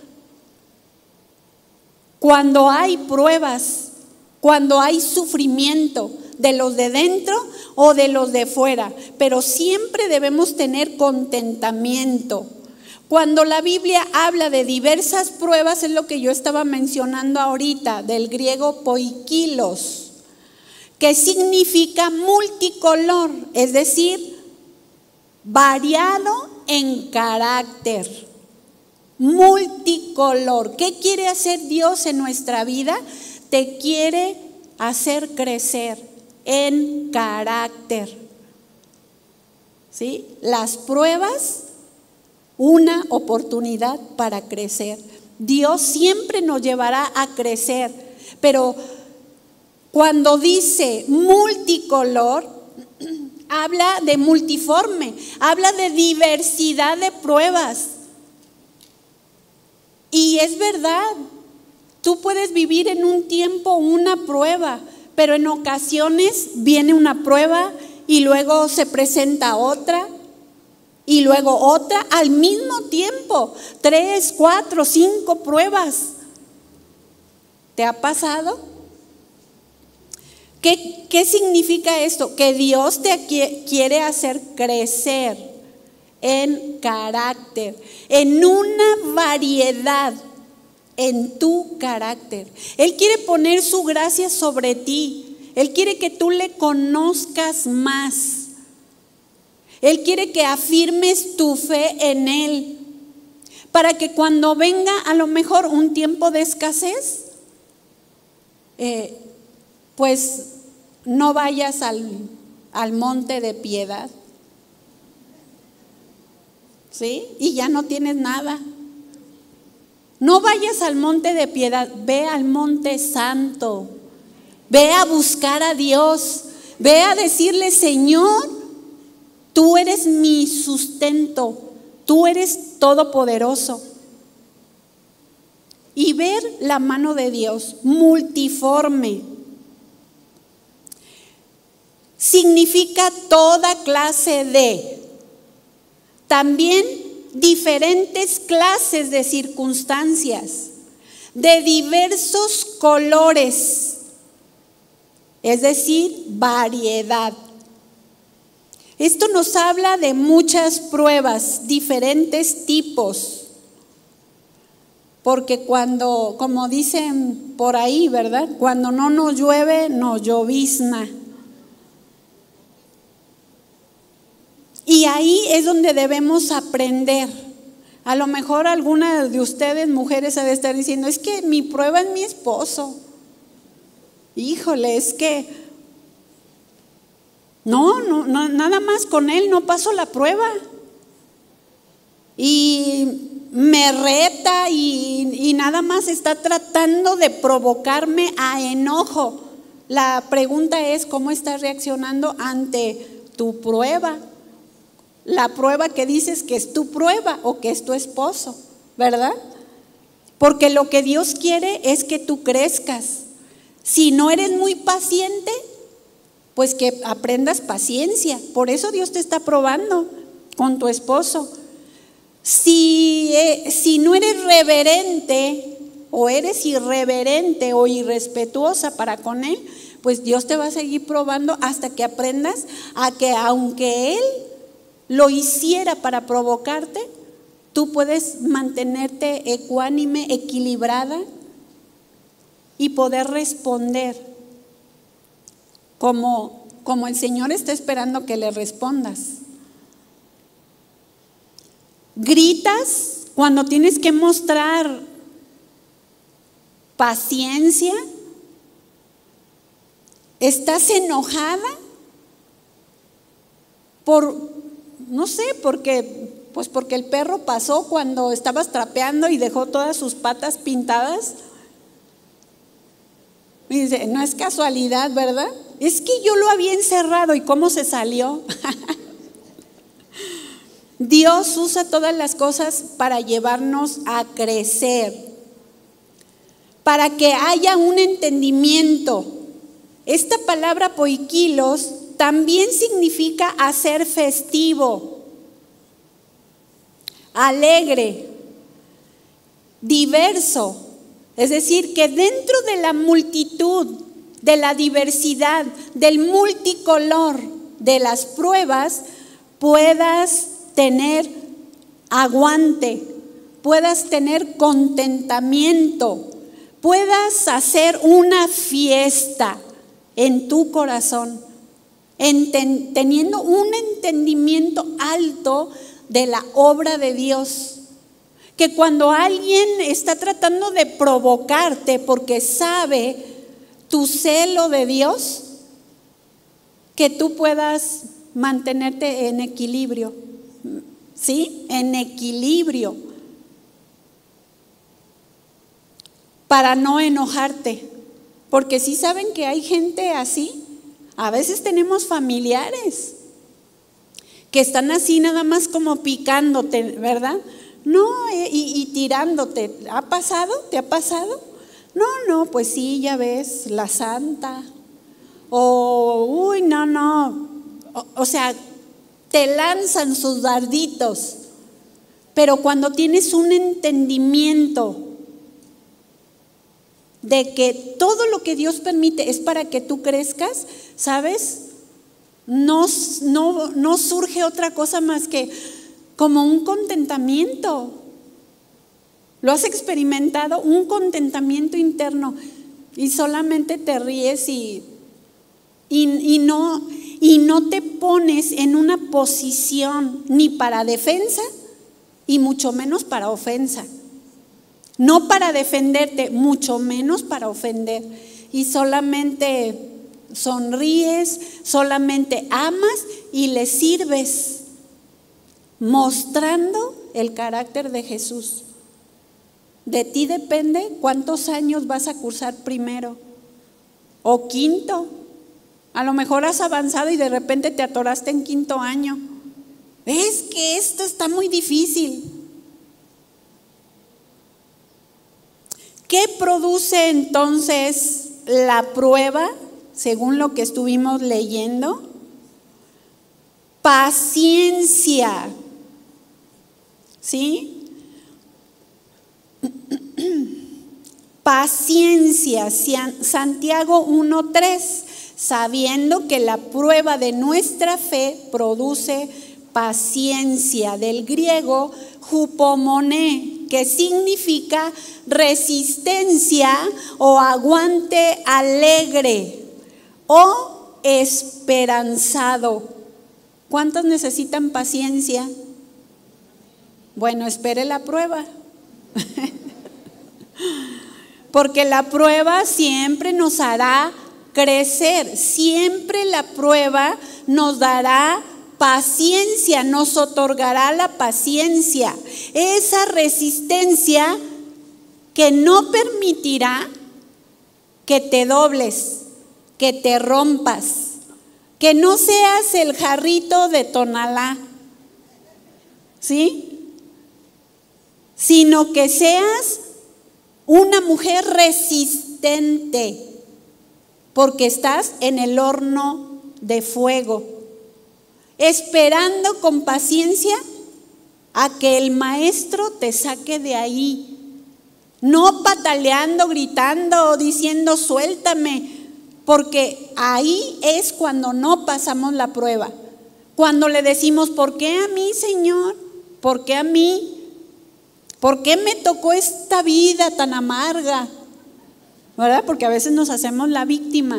cuando hay pruebas, cuando hay sufrimiento, de los de dentro o de los de fuera, pero siempre debemos tener contentamiento. Cuando la Biblia habla de diversas pruebas, es lo que yo estaba mencionando ahorita, del griego poikilos, que significa multicolor, es decir, variado en carácter, multicolor. ¿Qué quiere hacer Dios en nuestra vida? Te quiere hacer crecer en carácter, ¿sí? Las pruebas, una oportunidad para crecer. Dios siempre nos llevará a crecer, pero cuando dice multicolor, habla de multiforme, habla de diversidad de pruebas. Y es verdad, tú puedes vivir en un tiempo una prueba, pero en ocasiones viene una prueba y luego se presenta otra y luego otra al mismo tiempo, 3, 4, 5 pruebas. ¿Te ha pasado? ¿Qué significa esto? Que Dios te quiere hacer crecer en carácter, en una variedad en tu carácter. Él quiere poner su gracia sobre ti. Él quiere que tú le conozcas más. Él quiere que afirmes tu fe en Él, para que cuando venga a lo mejor un tiempo de escasez, pues no vayas al monte de piedad, ¿sí? Y ya no tienes nada. No vayas al monte de piedad, ve al monte santo, ve a buscar a Dios, ve a decirle: Señor, tú eres mi sustento, tú eres todopoderoso. Y ver la mano de Dios multiforme. Significa toda clase de, también diferentes clases de circunstancias, de diversos colores, es decir, variedad. Esto nos habla de muchas pruebas, diferentes tipos, porque cuando, como dicen por ahí, ¿verdad? Cuando no nos llueve, nos llovizna. Y ahí es donde debemos aprender. A lo mejor alguna de ustedes, mujeres, ha de estar diciendo: es que mi prueba es mi esposo. Híjole, es que no, nada más con él no paso la prueba. Y me reta y nada más está tratando de provocarme a enojo. La pregunta es, ¿cómo estás reaccionando ante tu prueba? La prueba que dices que es tu prueba o que es tu esposo, ¿verdad? Porque lo que Dios quiere es que tú crezcas. Si no eres muy paciente, pues que aprendas paciencia. Por eso Dios te está probando con tu esposo. Si no eres reverente o eres irreverente o irrespetuosa para con Él, pues Dios te va a seguir probando hasta que aprendas a que aunque Él lo hiciera para provocarte, tú puedes mantenerte ecuánime, equilibrada y poder responder como el Señor está esperando que le respondas. Gritas cuando tienes que mostrar paciencia. ¿Estás enojada? No sé, porque el perro pasó cuando estabas trapeando y dejó todas sus patas pintadas. Y dice, no es casualidad, ¿verdad? Es que yo lo había encerrado y ¿cómo se salió? Dios usa todas las cosas para llevarnos a crecer, para que haya un entendimiento. Esta palabra poikilos también significa hacer festivo, alegre, diverso. Es decir, que dentro de la multitud, de la diversidad, del multicolor de las pruebas, puedas tener aguante, puedas tener contentamiento, puedas hacer una fiesta en tu corazón, teniendo un entendimiento alto de la obra de Dios. Que cuando alguien está tratando de provocarte porque sabe tu celo de Dios, que tú puedas mantenerte en equilibrio, ¿sí? En equilibrio, para no enojarte. Porque si saben que hay gente así, a veces tenemos familiares que están así nada más como picándote, ¿verdad? No, y tirándote. ¿Ha pasado? ¿Te ha pasado? No, pues sí, ya ves, la santa. O, no. O sea, te lanzan sus darditos. Pero cuando tienes un entendimiento de que todo lo que Dios permite es para que tú crezcas, ¿sabes? No surge otra cosa más que como un contentamiento. ¿Lo has experimentado? Un contentamiento interno y solamente te ríes y no te pones en una posición ni para defensa y mucho menos para ofensa. No para defenderte, mucho menos para ofender. Y solamente sonríes, solamente amas y le sirves, mostrando el carácter de Jesús. De ti depende cuántos años vas a cursar primero o quinto. A lo mejor has avanzado y de repente te atoraste en quinto año. Es que esto está muy difícil. ¿Qué produce entonces la prueba, según lo que estuvimos leyendo? Paciencia. ¿Sí? Paciencia. Santiago 1:3, sabiendo que la prueba de nuestra fe produce paciencia, del griego hupomone, que significa resistencia o aguante alegre o esperanzado. ¿Cuántos necesitan paciencia? Bueno, espere la prueba. Porque la prueba siempre nos hará crecer, siempre la prueba nos dará paciencia, nos otorgará la paciencia, esa resistencia que no permitirá que te dobles, que te rompas, que no seas el jarrito de Tonalá, ¿sí? Sino que seas una mujer resistente, porque estás en el horno de fuego, esperando con paciencia a que el maestro te saque de ahí, no pataleando, gritando, diciendo suéltame, porque ahí es cuando no pasamos la prueba, cuando le decimos ¿por qué a mí, Señor? ¿Por qué a mí? ¿Por qué me tocó esta vida tan amarga? ¿Verdad? Porque a veces nos hacemos la víctima.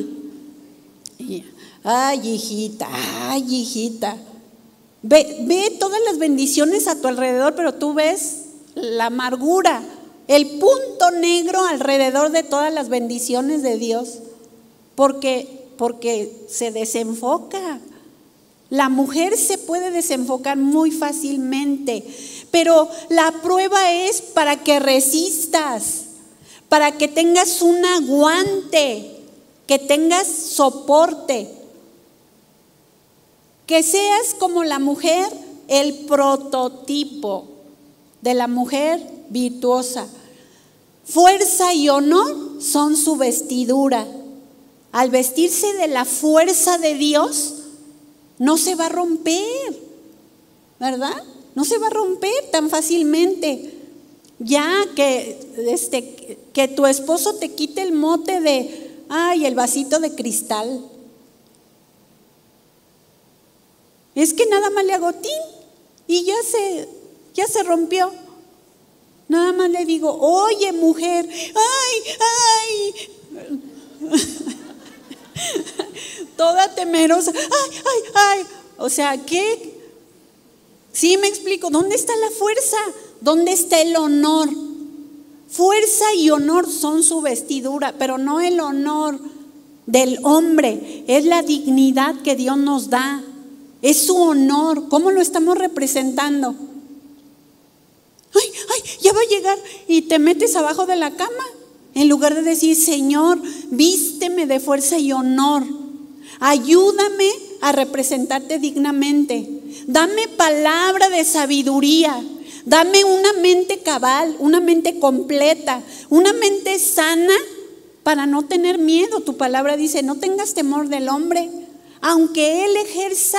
Ay, hijita. Ve todas las bendiciones a tu alrededor, pero tú ves la amargura, el punto negro alrededor de todas las bendiciones de Dios. Porque se desenfoca. La mujer se puede desenfocar muy fácilmente, pero la prueba es para que resistas, para que tengas un aguante, que tengas soporte, que seas como la mujer, el prototipo de la mujer virtuosa. Fuerza y honor son su vestidura. Al vestirse de la fuerza de Dios, no se va a romper, ¿verdad? No se va a romper tan fácilmente. Ya que tu esposo te quite el mote de, ay, el vasito de cristal. Es que nada más le hago tin y ya se rompió. Nada más le digo, oye mujer, ay. Toda temerosa, ay. O sea, ¿qué? Sí, me explico, ¿dónde está la fuerza? ¿Dónde está el honor? Fuerza y honor son su vestidura, pero no el honor del hombre, es la dignidad que Dios nos da, es su honor. ¿Cómo lo estamos representando? Ay, ya va a llegar y te metes abajo de la cama, en lugar de decir, Señor, vísteme de fuerza y honor, ayúdame a representarte dignamente, dame palabra de sabiduría, dame una mente cabal, una mente completa, una mente sana para no tener miedo. Tu palabra dice, no tengas temor del hombre, aunque él ejerza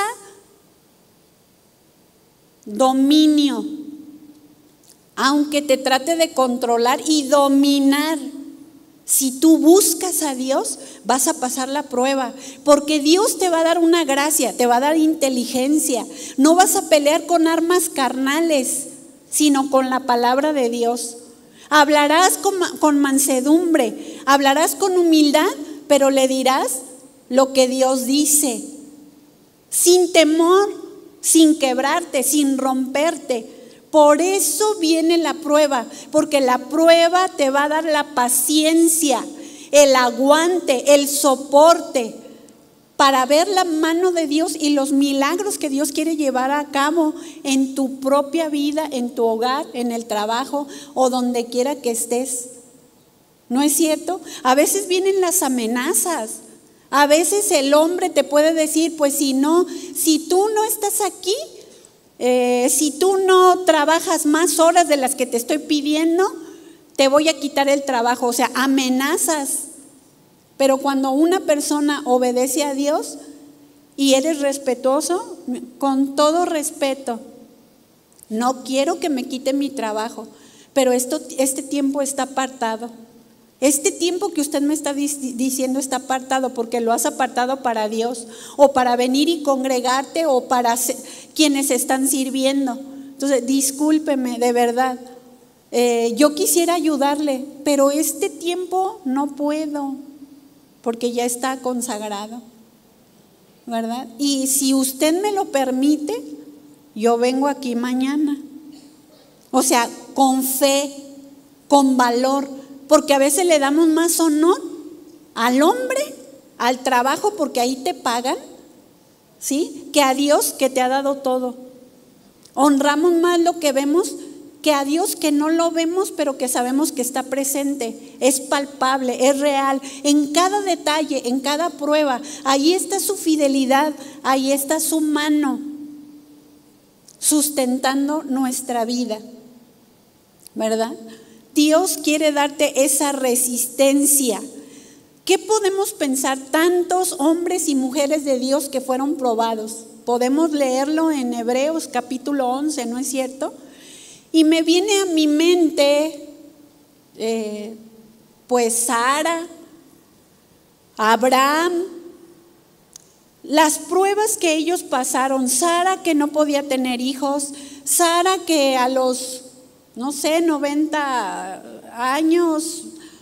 dominio, aunque te trate de controlar y dominar. Si tú buscas a Dios, vas a pasar la prueba, porque Dios te va a dar una gracia, te va a dar inteligencia. No vas a pelear con armas carnales, sino con la palabra de Dios. Hablarás con mansedumbre, hablarás con humildad, pero le dirás lo que Dios dice, sin temor, sin quebrarte, sin romperte. Por eso viene la prueba, porque la prueba te va a dar la paciencia, el aguante, el soporte para ver la mano de Dios y los milagros que Dios quiere llevar a cabo en tu propia vida, en tu hogar, en el trabajo o donde quiera que estés. ¿No es cierto? A veces vienen las amenazas. A veces el hombre te puede decir, pues si tú no estás aquí, si tú no trabajas más horas de las que te estoy pidiendo, te voy a quitar el trabajo. O sea, amenazas. Pero cuando una persona obedece a Dios y eres respetuoso, con todo respeto, no quiero que me quite mi trabajo, pero este tiempo está apartado. Este tiempo que usted me está diciendo está apartado porque lo has apartado para Dios o para venir y congregarte o para quienes están sirviendo. Entonces, discúlpeme, de verdad, yo quisiera ayudarle, pero este tiempo no puedo porque ya está consagrado, ¿verdad? Y si usted me lo permite, yo vengo aquí mañana. O sea, con fe, con valor. Porque a veces le damos más honor al hombre, al trabajo, porque ahí te pagan, ¿sí? Que a Dios que te ha dado todo. Honramos más lo que vemos que a Dios que no lo vemos, pero que sabemos que está presente, es palpable, es real, en cada detalle, en cada prueba. Ahí está su fidelidad, ahí está su mano sustentando nuestra vida, ¿verdad? Dios quiere darte esa resistencia. ¿Qué podemos pensar? Tantos hombres y mujeres de Dios que fueron probados. Podemos leerlo en Hebreos capítulo 11, ¿no es cierto? Y me viene a mi mente, pues Sara, Abraham, las pruebas que ellos pasaron. Sara que no podía tener hijos, Sara que a los, 90 años,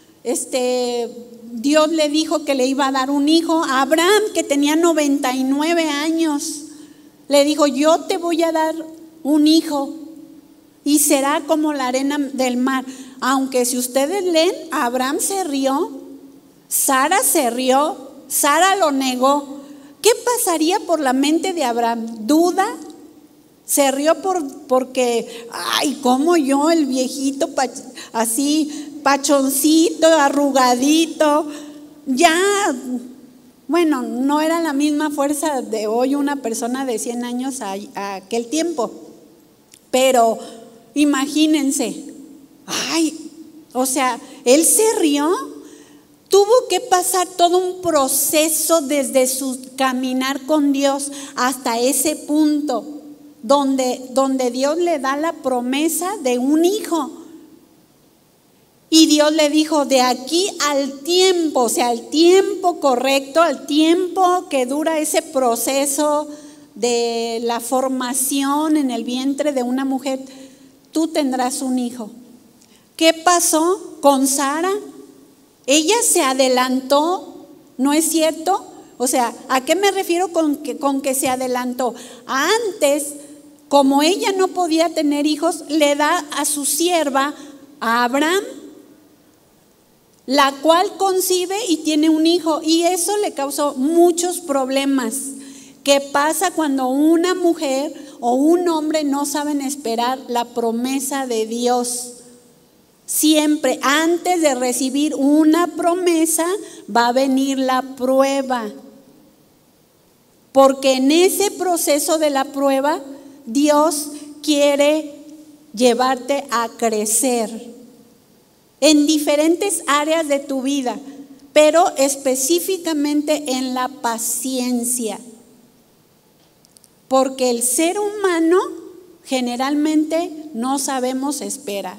Dios le dijo que le iba a dar un hijo. Abraham que tenía 99 años, le dijo, yo te voy a dar un hijo. Y será como la arena del mar. Aunque si ustedes leen, Abraham se rió, Sara se rió, Sara lo negó. ¿Qué pasaría por la mente de Abraham? ¿Duda? Se rió porque, ay, como yo, el viejito así, pachoncito, arrugadito, ya, bueno, no era la misma fuerza de hoy una persona de 100 años a aquel tiempo, pero imagínense, ay, o sea, él se rió, tuvo que pasar todo un proceso desde su caminar con Dios hasta ese punto donde Dios le da la promesa de un hijo. Y Dios le dijo, de aquí al tiempo, o sea, al tiempo correcto, al tiempo que dura ese proceso de la formación en el vientre de una mujer, tú tendrás un hijo. ¿Qué pasó con Sara? Ella se adelantó, ¿no es cierto? O sea, ¿a qué me refiero con que se adelantó? Antes, como ella no podía tener hijos, le da a su sierva, a Abraham, la cual concibe y tiene un hijo. Y eso le causó muchos problemas. ¿Qué pasa cuando una mujer o un hombre no saben esperar la promesa de Dios? Siempre antes de recibir una promesa va a venir la prueba, porque en ese proceso de la prueba Dios quiere llevarte a crecer en diferentes áreas de tu vida, pero específicamente en la paciencia, porque el ser humano generalmente no sabemos esperar.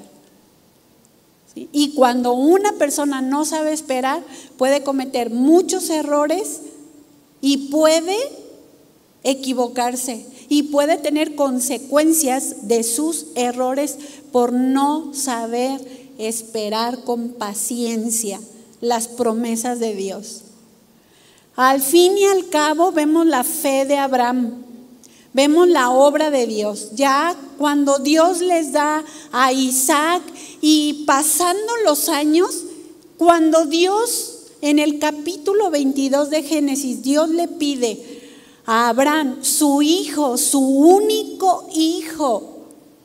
Y cuando una persona no sabe esperar, puede cometer muchos errores y puede equivocarse y puede tener consecuencias de sus errores por no saber esperar con paciencia las promesas de Dios. Al fin y al cabo vemos la fe de Abraham. Vemos la obra de Dios. Ya cuando Dios les da a Isaac y pasando los años, cuando Dios en el capítulo 22 de Génesis, Dios le pide a Abraham su hijo, su único hijo.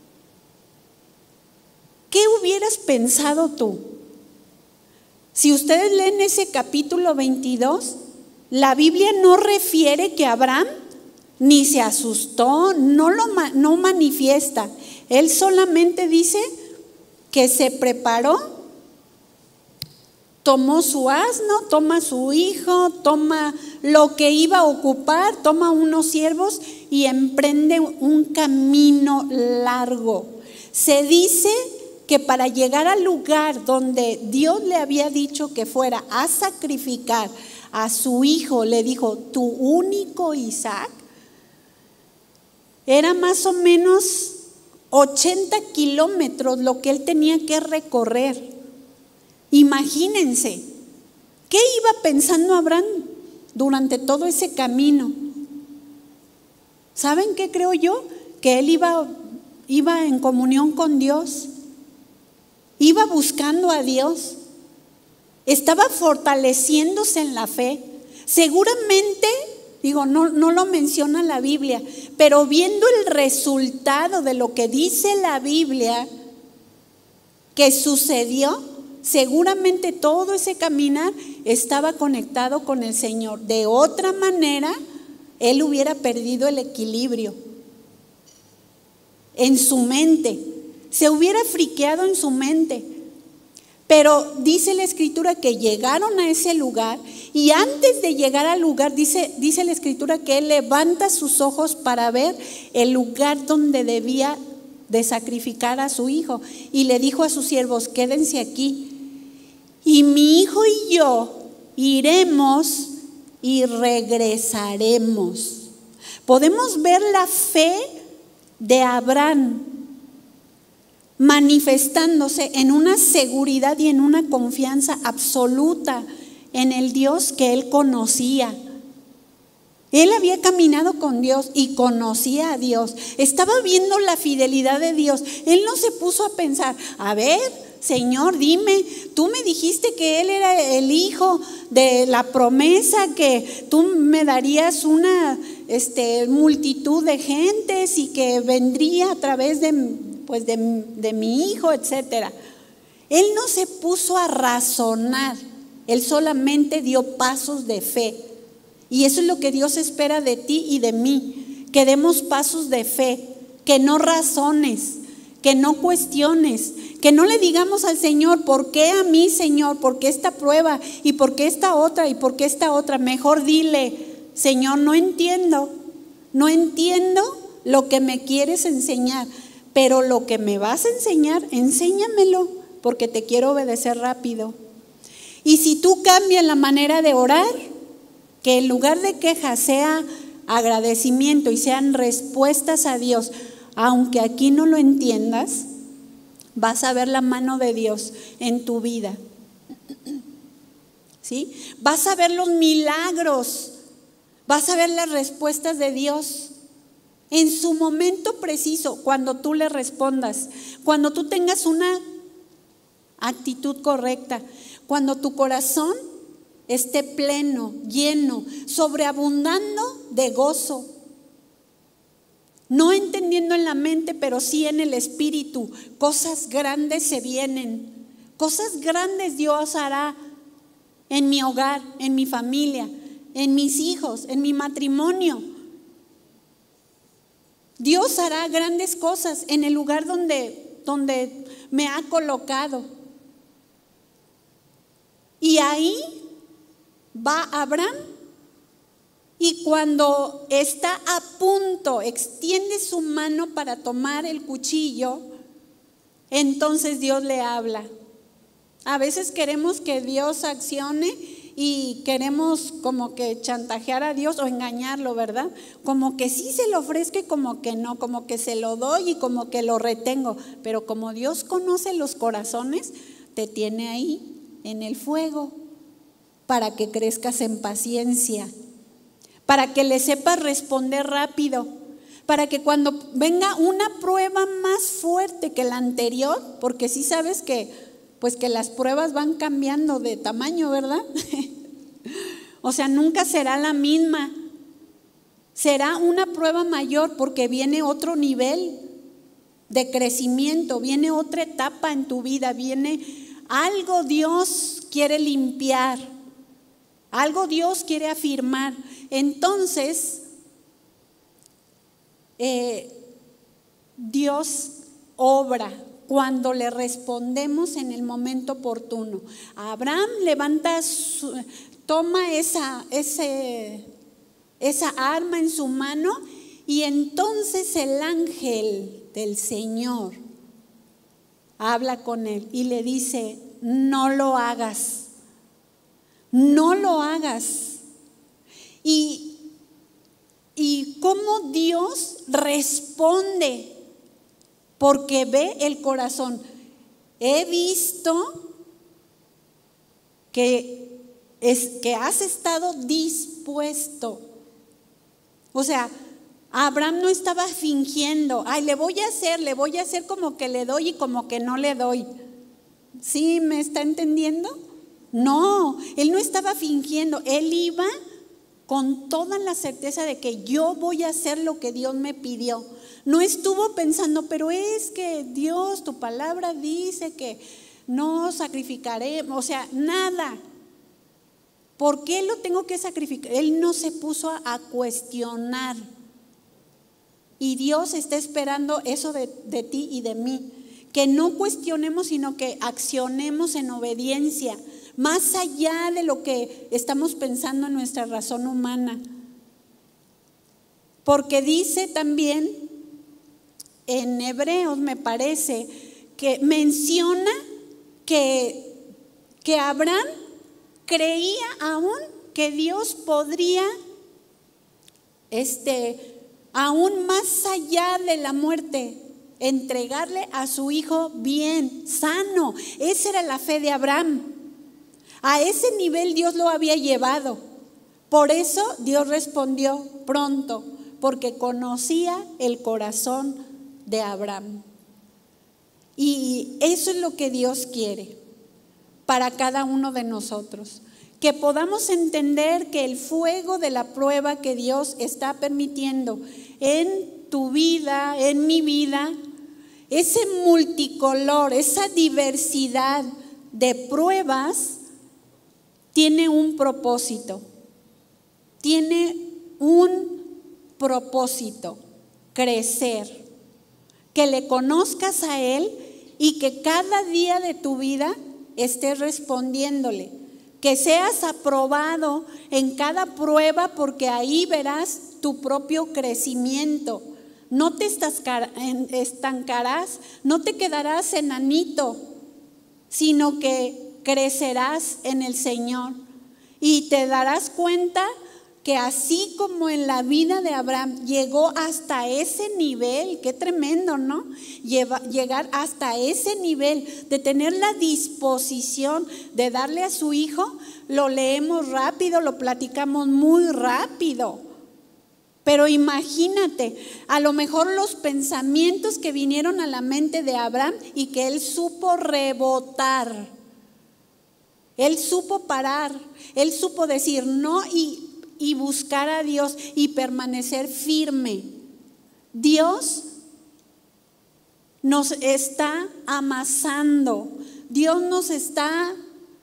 ¿Qué hubieras pensado tú? Si ustedes leen ese capítulo 22, la Biblia no refiere que Abraham ni se asustó, no manifiesta. Él solamente dice que se preparó, tomó su asno, toma su hijo, toma lo que iba a ocupar, toma unos siervos y emprende un camino largo. Se dice que para llegar al lugar donde Dios le había dicho que fuera a sacrificar a su hijo, le dijo, tu único Isaac, era más o menos 80 kilómetros lo que él tenía que recorrer. Imagínense, ¿qué iba pensando Abraham durante todo ese camino? ¿Saben qué creo yo? Que él iba en comunión con Dios, iba buscando a Dios, estaba fortaleciéndose en la fe. Seguramente Digo, no lo menciona la Biblia, pero viendo el resultado de lo que dice la Biblia que sucedió, seguramente todo ese caminar estaba conectado con el Señor. De otra manera, él hubiera perdido el equilibrio en su mente, se hubiera friqueado en su mente. Pero dice la Escritura que llegaron a ese lugar y antes de llegar al lugar dice la Escritura que él levanta sus ojos para ver el lugar donde debía de sacrificar a su hijo y le dijo a sus siervos: quédense aquí y mi hijo y yo iremos y regresaremos. Podemos ver la fe de Abraham manifestándose en una seguridad y en una confianza absoluta en el Dios que él conocía. Él había caminado con Dios y conocía a Dios. Estaba viendo la fidelidad de Dios. Él no se puso a pensar: a ver, Señor, dime, tú me dijiste que él era el hijo de la promesa, que tú me darías una multitud de gentes y que vendría a través de mi hijo, etcétera. Él no se puso a razonar, él solamente dio pasos de fe. Y eso es lo que Dios espera de ti y de mí, que demos pasos de fe, que no razones, que no cuestiones, que no le digamos al Señor: ¿por qué a mí, Señor? ¿Por qué esta prueba? ¿Y por qué esta otra? ¿Y por qué esta otra? Mejor dile: Señor, no entiendo lo que me quieres enseñar, pero lo que me vas a enseñar, enséñamelo, porque te quiero obedecer rápido. Y si tú cambias la manera de orar, que en lugar de quejas sea agradecimiento y sean respuestas a Dios, aunque aquí no lo entiendas, vas a ver la mano de Dios en tu vida. ¿Sí? Vas a ver los milagros, vas a ver las respuestas de Dios en su momento preciso, cuando tú le respondas, cuando tú tengas una actitud correcta, cuando tu corazón esté pleno, lleno, sobreabundando de gozo, no entendiendo en la mente, pero sí en el espíritu. Cosas grandes se vienen, cosas grandes Dios hará en mi hogar, en mi familia, en mis hijos, en mi matrimonio. Dios hará grandes cosas en el lugar donde me ha colocado. Y ahí va Abraham, y cuando está a punto, extiende su mano para tomar el cuchillo, entonces Dios le habla. A veces queremos que Dios accione y queremos como que chantajear a Dios o engañarlo, ¿verdad? Como que sí se lo ofrezco y como que no, como que se lo doy y como que lo retengo. Pero como Dios conoce los corazones, te tiene ahí en el fuego para que crezcas en paciencia, para que le sepas responder rápido, para que cuando venga una prueba más fuerte que la anterior, porque sí sabes que pues que las pruebas van cambiando de tamaño, ¿verdad? O sea, nunca será la misma. Será una prueba mayor porque viene otro nivel de crecimiento, viene otra etapa en tu vida, viene algo Dios quiere limpiar, algo Dios quiere afirmar. Entonces, Dios obra cuando le respondemos en el momento oportuno. Abraham toma esa arma en su mano, y entonces el ángel del Señor habla con él y le dice: no lo hagas, no lo hagas. Y cómo Dios responde, porque ve el corazón. He visto que has estado dispuesto. O sea, Abraham no estaba fingiendo: ay, le voy a hacer como que le doy y como que no le doy. ¿Sí me está entendiendo? No, él no estaba fingiendo, él iba con toda la certeza de que yo voy a hacer lo que Dios me pidió. No estuvo pensando, pero es que Dios, tu palabra dice que no sacrificaremos, o sea, nada. ¿Por qué lo tengo que sacrificar? Él no se puso a cuestionar. Y Dios está esperando eso de ti y de mí. Que no cuestionemos, sino que accionemos en obediencia, más allá de lo que estamos pensando en nuestra razón humana. Porque dice también en Hebreos, me parece, que menciona que Abraham creía aún que Dios podría, aún más allá de la muerte, entregarle a su hijo bien, sano. Esa era la fe de Abraham. A ese nivel Dios lo había llevado. Por eso Dios respondió pronto, porque conocía el corazón de Abraham. Y eso es lo que Dios quiere para cada uno de nosotros. Que podamos entender que el fuego de la prueba que Dios está permitiendo en tu vida, en mi vida, ese multicolor, esa diversidad de pruebas tiene un propósito. Tiene un propósito, crecer, que le conozcas a Él y que cada día de tu vida estés respondiéndole. Que seas aprobado en cada prueba, porque ahí verás tu propio crecimiento. No te estancarás, no te quedarás enanito, sino que crecerás en el Señor. Y te darás cuenta que así como en la vida de Abraham llegó hasta ese nivel, qué tremendo, ¿no? Llegar hasta ese nivel de tener la disposición de darle a su hijo, lo leemos rápido, lo platicamos muy rápido. Pero imagínate, a lo mejor los pensamientos que vinieron a la mente de Abraham y que él supo rebotar, él supo parar, él supo decir no y buscar a Dios y permanecer firme. Dios nos está amasando, Dios nos está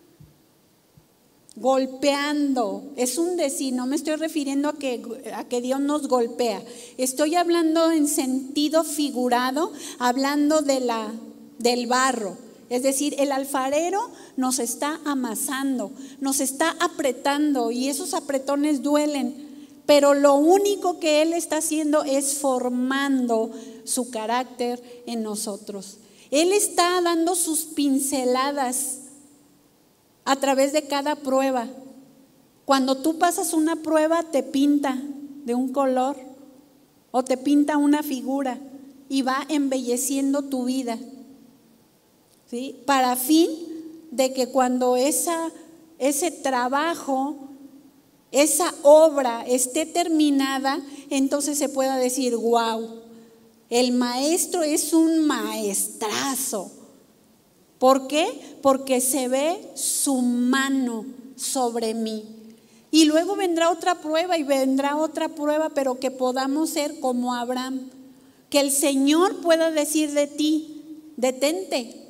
golpeando. Es un decir, no me estoy refiriendo a que Dios nos golpea. Estoy hablando en sentido figurado, hablando del barro. Es decir, el alfarero nos está amasando, nos está apretando y esos apretones duelen, pero lo único que Él está haciendo es formando su carácter en nosotros. Él está dando sus pinceladas a través de cada prueba. Cuando tú pasas una prueba, te pinta de un color o te pinta una figura y va embelleciendo tu vida. ¿Sí? Para fin de que cuando ese trabajo, esa obra esté terminada, entonces se pueda decir, wow, el maestro es un maestrazo. ¿Por qué? Porque se ve su mano sobre mí. Y luego vendrá otra prueba y vendrá otra prueba, pero que podamos ser como Abraham. Que el Señor pueda decir de ti, detente.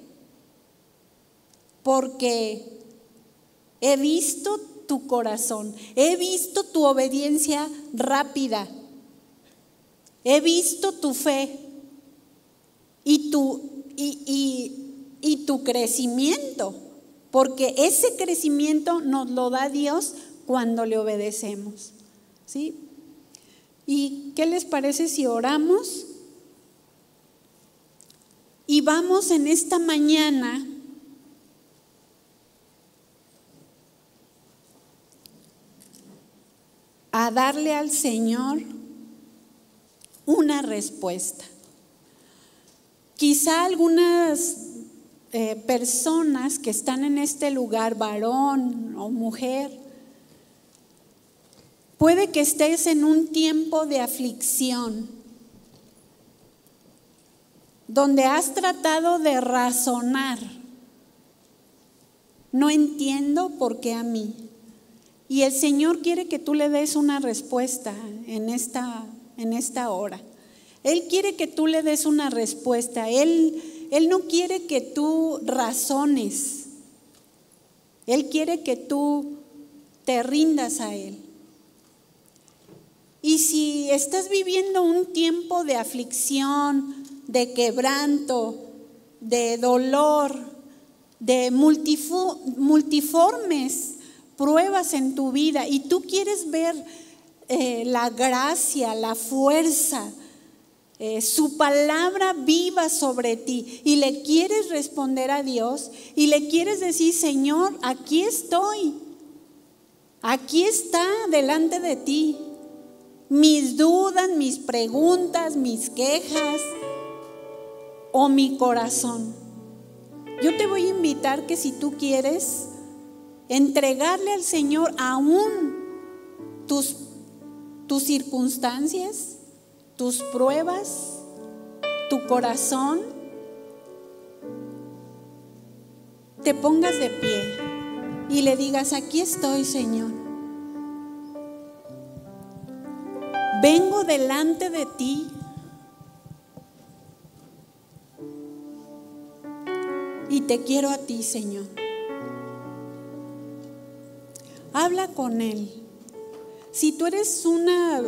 Porque he visto tu corazón, he visto tu obediencia rápida, he visto tu fe y tu crecimiento, porque ese crecimiento nos lo da Dios cuando le obedecemos. ¿Sí? ¿Y qué les parece si oramos? Y vamos en esta mañana a darle al Señor una respuesta. Quizá algunas personas que están en este lugar, varón o mujer, puede que estés en un tiempo de aflicción, donde has tratado de razonar. No entiendo por qué a mí. Y el Señor quiere que tú le des una respuesta en esta hora. Él quiere que tú le des una respuesta. Él no quiere que tú razones. Él quiere que tú te rindas a Él. Y si estás viviendo un tiempo de aflicción, de quebranto, de dolor, de multiformes pruebas en tu vida y tú quieres ver la gracia, la fuerza, su palabra viva sobre ti y le quieres responder a Dios y le quieres decir: Señor, aquí estoy, aquí está delante de ti mis dudas, mis preguntas, mis quejas o mi corazón. Yo te voy a invitar que si tú quieres entregarle al Señor aún tus circunstancias, tus pruebas, tu corazón, te pongas de pie y le digas: aquí estoy, Señor. Vengo delante de ti y te quiero a ti, Señor. Habla con Él. Si tú eres una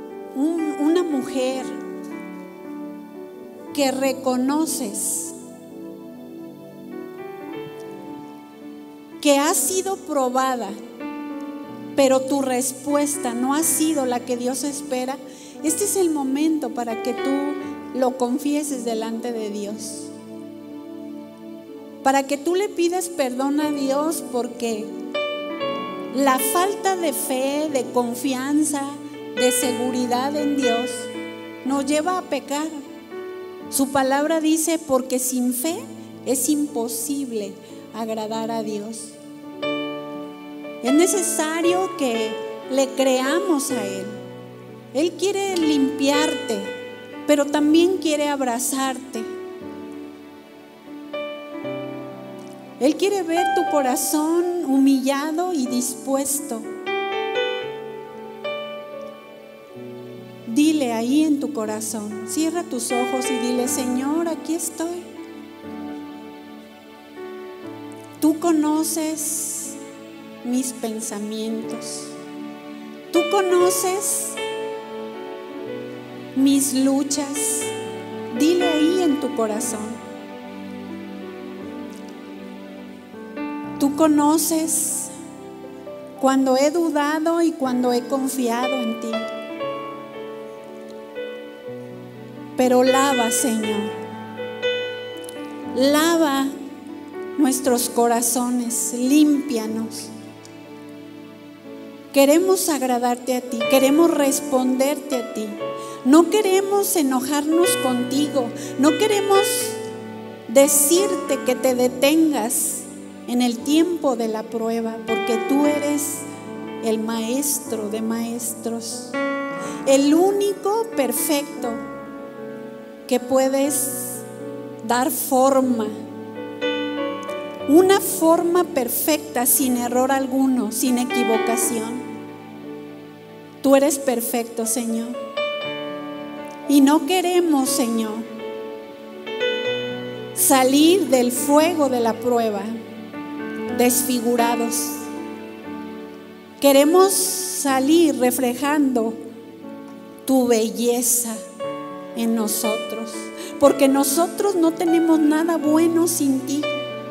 mujer que reconoces que has sido probada, pero tu respuesta no ha sido la que Dios espera, este es el momento para que tú lo confieses delante de Dios. Para que tú le pidas perdón a Dios, porque la falta de fe, de confianza, de seguridad en Dios nos lleva a pecar. Su palabra dice: porque sin fe es imposible agradar a Dios. Es necesario que le creamos a Él. Él quiere limpiarte, pero también quiere abrazarte. Él quiere ver tu corazón humillado y dispuesto. Dile ahí en tu corazón, cierra tus ojos y dile: Señor, aquí estoy. Tú conoces mis pensamientos. Tú conoces mis luchas. Dile ahí en tu corazón. Tú conoces cuando he dudado y cuando he confiado en ti. Pero lava, Señor. Lava nuestros corazones, límpianos. Queremos agradarte a ti, queremos responderte a ti. No queremos enojarnos contigo, no queremos decirte que te detengas en el tiempo de la prueba, porque tú eres el maestro de maestros, el único perfecto que puedes dar forma, una forma perfecta, sin error alguno, sin equivocación. Tú eres perfecto, Señor. Y no queremos, Señor, salir del fuego de la prueba desfigurados. Queremos salir reflejando tu belleza en nosotros, porque nosotros no tenemos nada bueno sin ti.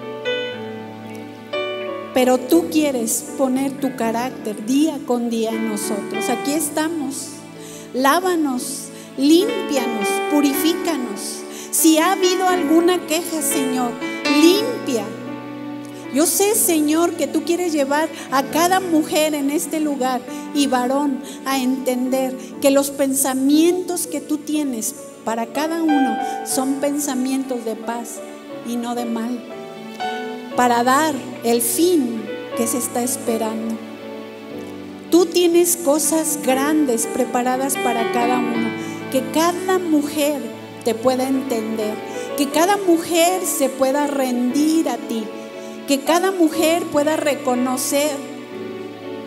Pero tú quieres poner tu carácter día con día en nosotros. Aquí estamos. Lávanos, límpianos, purifícanos. Si ha habido alguna queja, Señor, limpia. Yo sé, Señor, que tú quieres llevar a cada mujer en este lugar y varón a entender que los pensamientos que tú tienes para cada uno son pensamientos de paz y no de mal, para dar el fin que se está esperando. Tú tienes cosas grandes preparadas para cada uno, que cada mujer te pueda entender, que cada mujer se pueda rendir a ti, que cada mujer pueda reconocer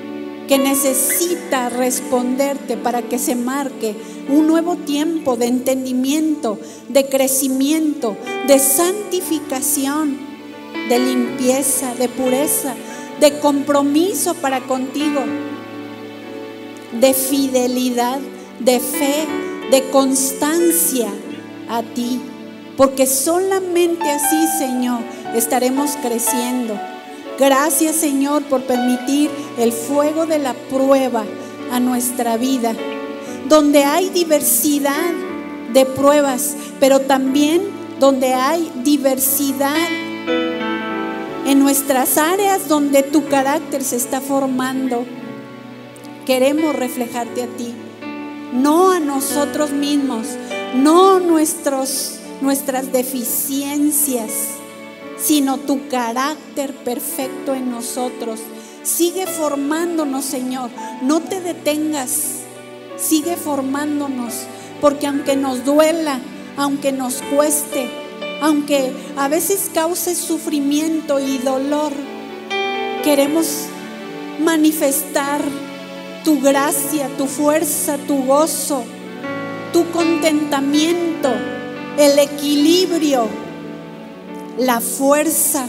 que necesita responderte para que se marque un nuevo tiempo de entendimiento, de crecimiento, de santificación, de limpieza, de pureza, de compromiso para contigo, de fidelidad, de fe, de constancia a ti, porque solamente así, Señor, estaremos creciendo. Gracias, Señor, por permitir el fuego de la prueba a nuestra vida, donde hay diversidad de pruebas, pero también donde hay diversidad en nuestras áreas donde tu carácter se está formando. Queremos reflejarte a ti, no a nosotros mismos, no nuestras deficiencias, sino tu carácter perfecto en nosotros. Sigue formándonos, Señor, no te detengas, sigue formándonos, porque aunque nos duela, aunque nos cueste, aunque a veces cause sufrimiento y dolor, queremos manifestar tu gracia, tu fuerza, tu gozo, tu contentamiento, el equilibrio, la fuerza,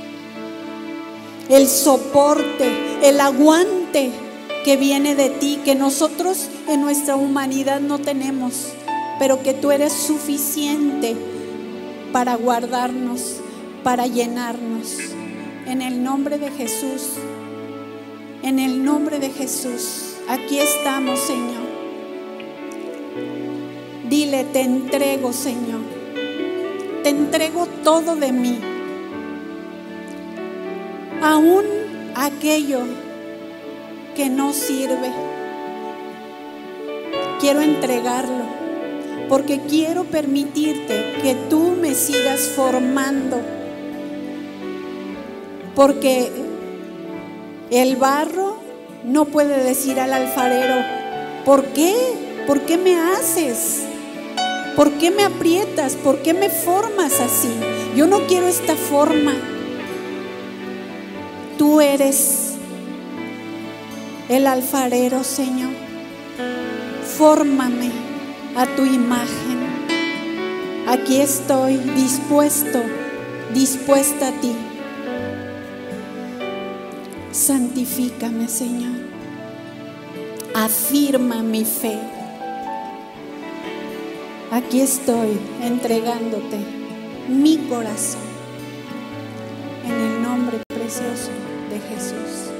el soporte, el aguante que viene de ti, que nosotros en nuestra humanidad no tenemos, pero que tú eres suficiente para guardarnos, para llenarnos. En el nombre de Jesús, en el nombre de Jesús, aquí estamos, Señor. Dile: te entrego, Señor, te entrego todo de mí, aún aquello que no sirve. Quiero entregarlo, porque quiero permitirte que tú me sigas formando, porque el barro no puede decir al alfarero: ¿por qué? ¿Por qué me haces? ¿Por qué me aprietas? ¿Por qué me formas así? Yo no quiero esta forma. Tú eres el alfarero, Señor. Fórmame a tu imagen. Aquí estoy dispuesta a ti. Santifícame, Señor. Afirma mi fe. Aquí estoy entregándote mi corazón, en el nombre precioso de Jesús.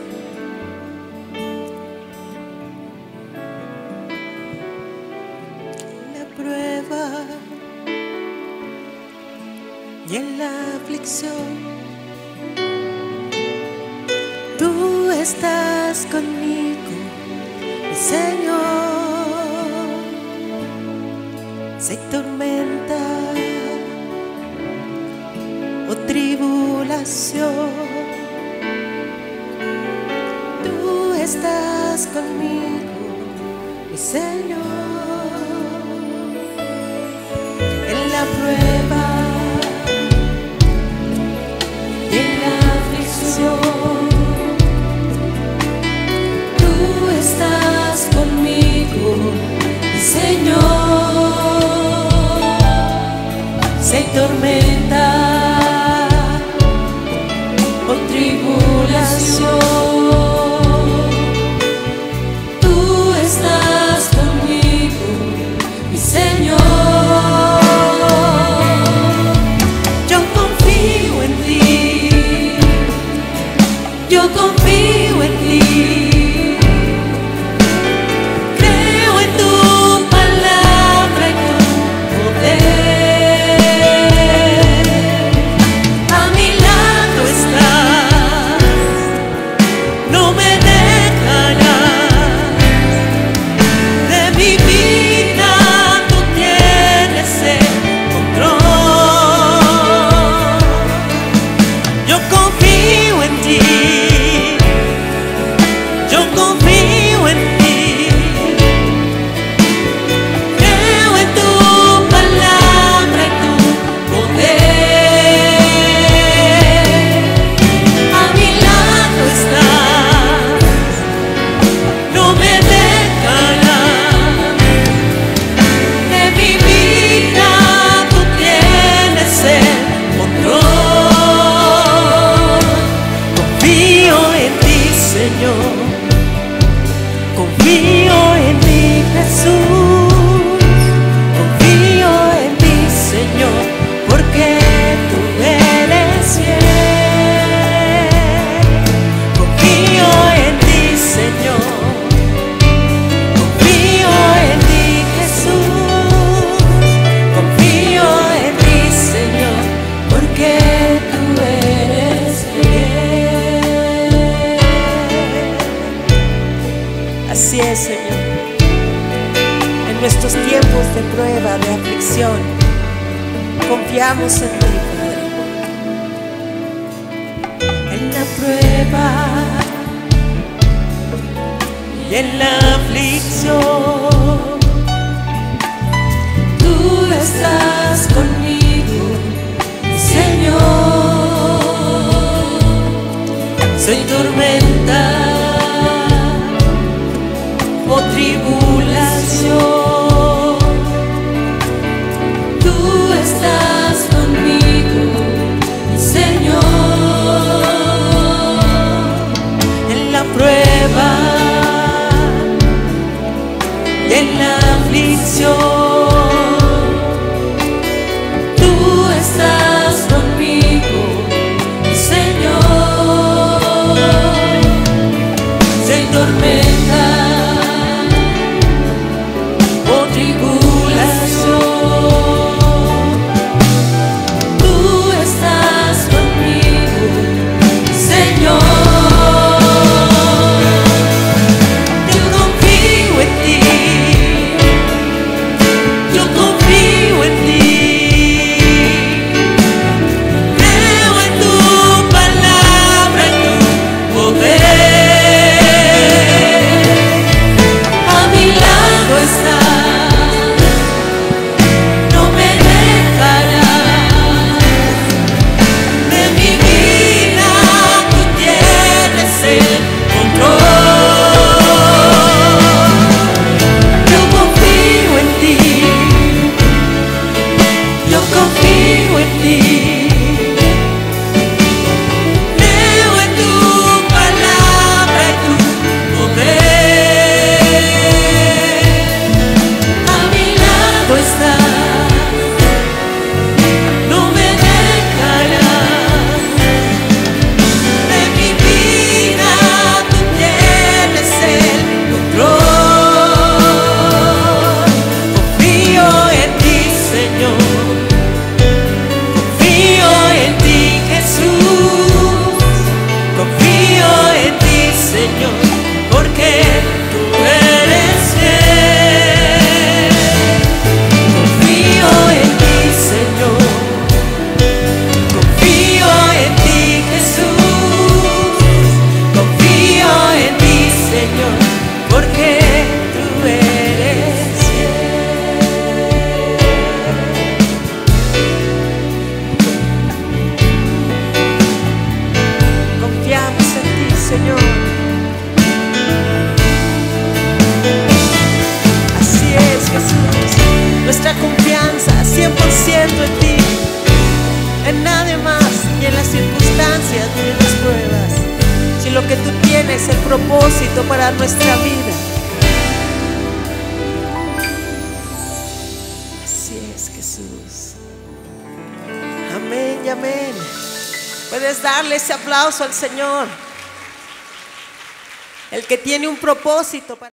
La prueba y en la aflicción, tú estás conmigo, mi Señor. Si hay tormenta o tribulación, tú estás conmigo, mi Señor. En la prueba y en la aflicción, tú estás conmigo, mi Señor. Si hay tormenta o tribulación, tú estás conmigo, mi Señor. Yo confío en ti, yo confío en ti. no me dejará. De mi vida tú tienes el control. Confío en ti, Señor. Confío en ti, Jesús. Confío en ti, Señor, porque tú eres fiel. Confío en ti, Señor. Confío en ti, Jesús. Confío en ti, Señor, porque tú eres fiel. Así es, Señor. En nuestros tiempos de prueba, de aflicción, confiamos en ti, Padre. En la prueba y en la aflicción, tú estás conmigo, Señor. Soy tormenta o tribulación, tú estás conmigo, Señor. En la prueba y en la aflicción, tú estás conmigo, Señor. Soy tormenta o tribulación, tú estás conmigo, Señor. Yo confío en ti, yo confío en ti. Creo en tu palabra, en tu poder. A mi lado estás, no me dejarás. De mi vida tú tienes el control. Yo confío en ti, yo confío en ti. Creo en tu palabra y tu poder. A mi lado estás, no me dejarás. De mi vida tú tienes el control. Confío en ti, Señor. Confío en ti, Jesús. Confío en ti, Señor, porque tú eres fiel. Confío en ti, Señor. Confío en ti, Jesús. Confío en ti, Señor, porque tú eres fiel. Confiamos en ti, Señor. Así es, Jesús. Nuestra confianza 100% en ti, en nadie más, ni en las circunstancias, ni en las pruebas, si lo que tú tienes es el propósito para nuestra vida. Así es, Jesús. Amén y amén. Puedes darle ese aplauso al Señor, el que tiene un propósito para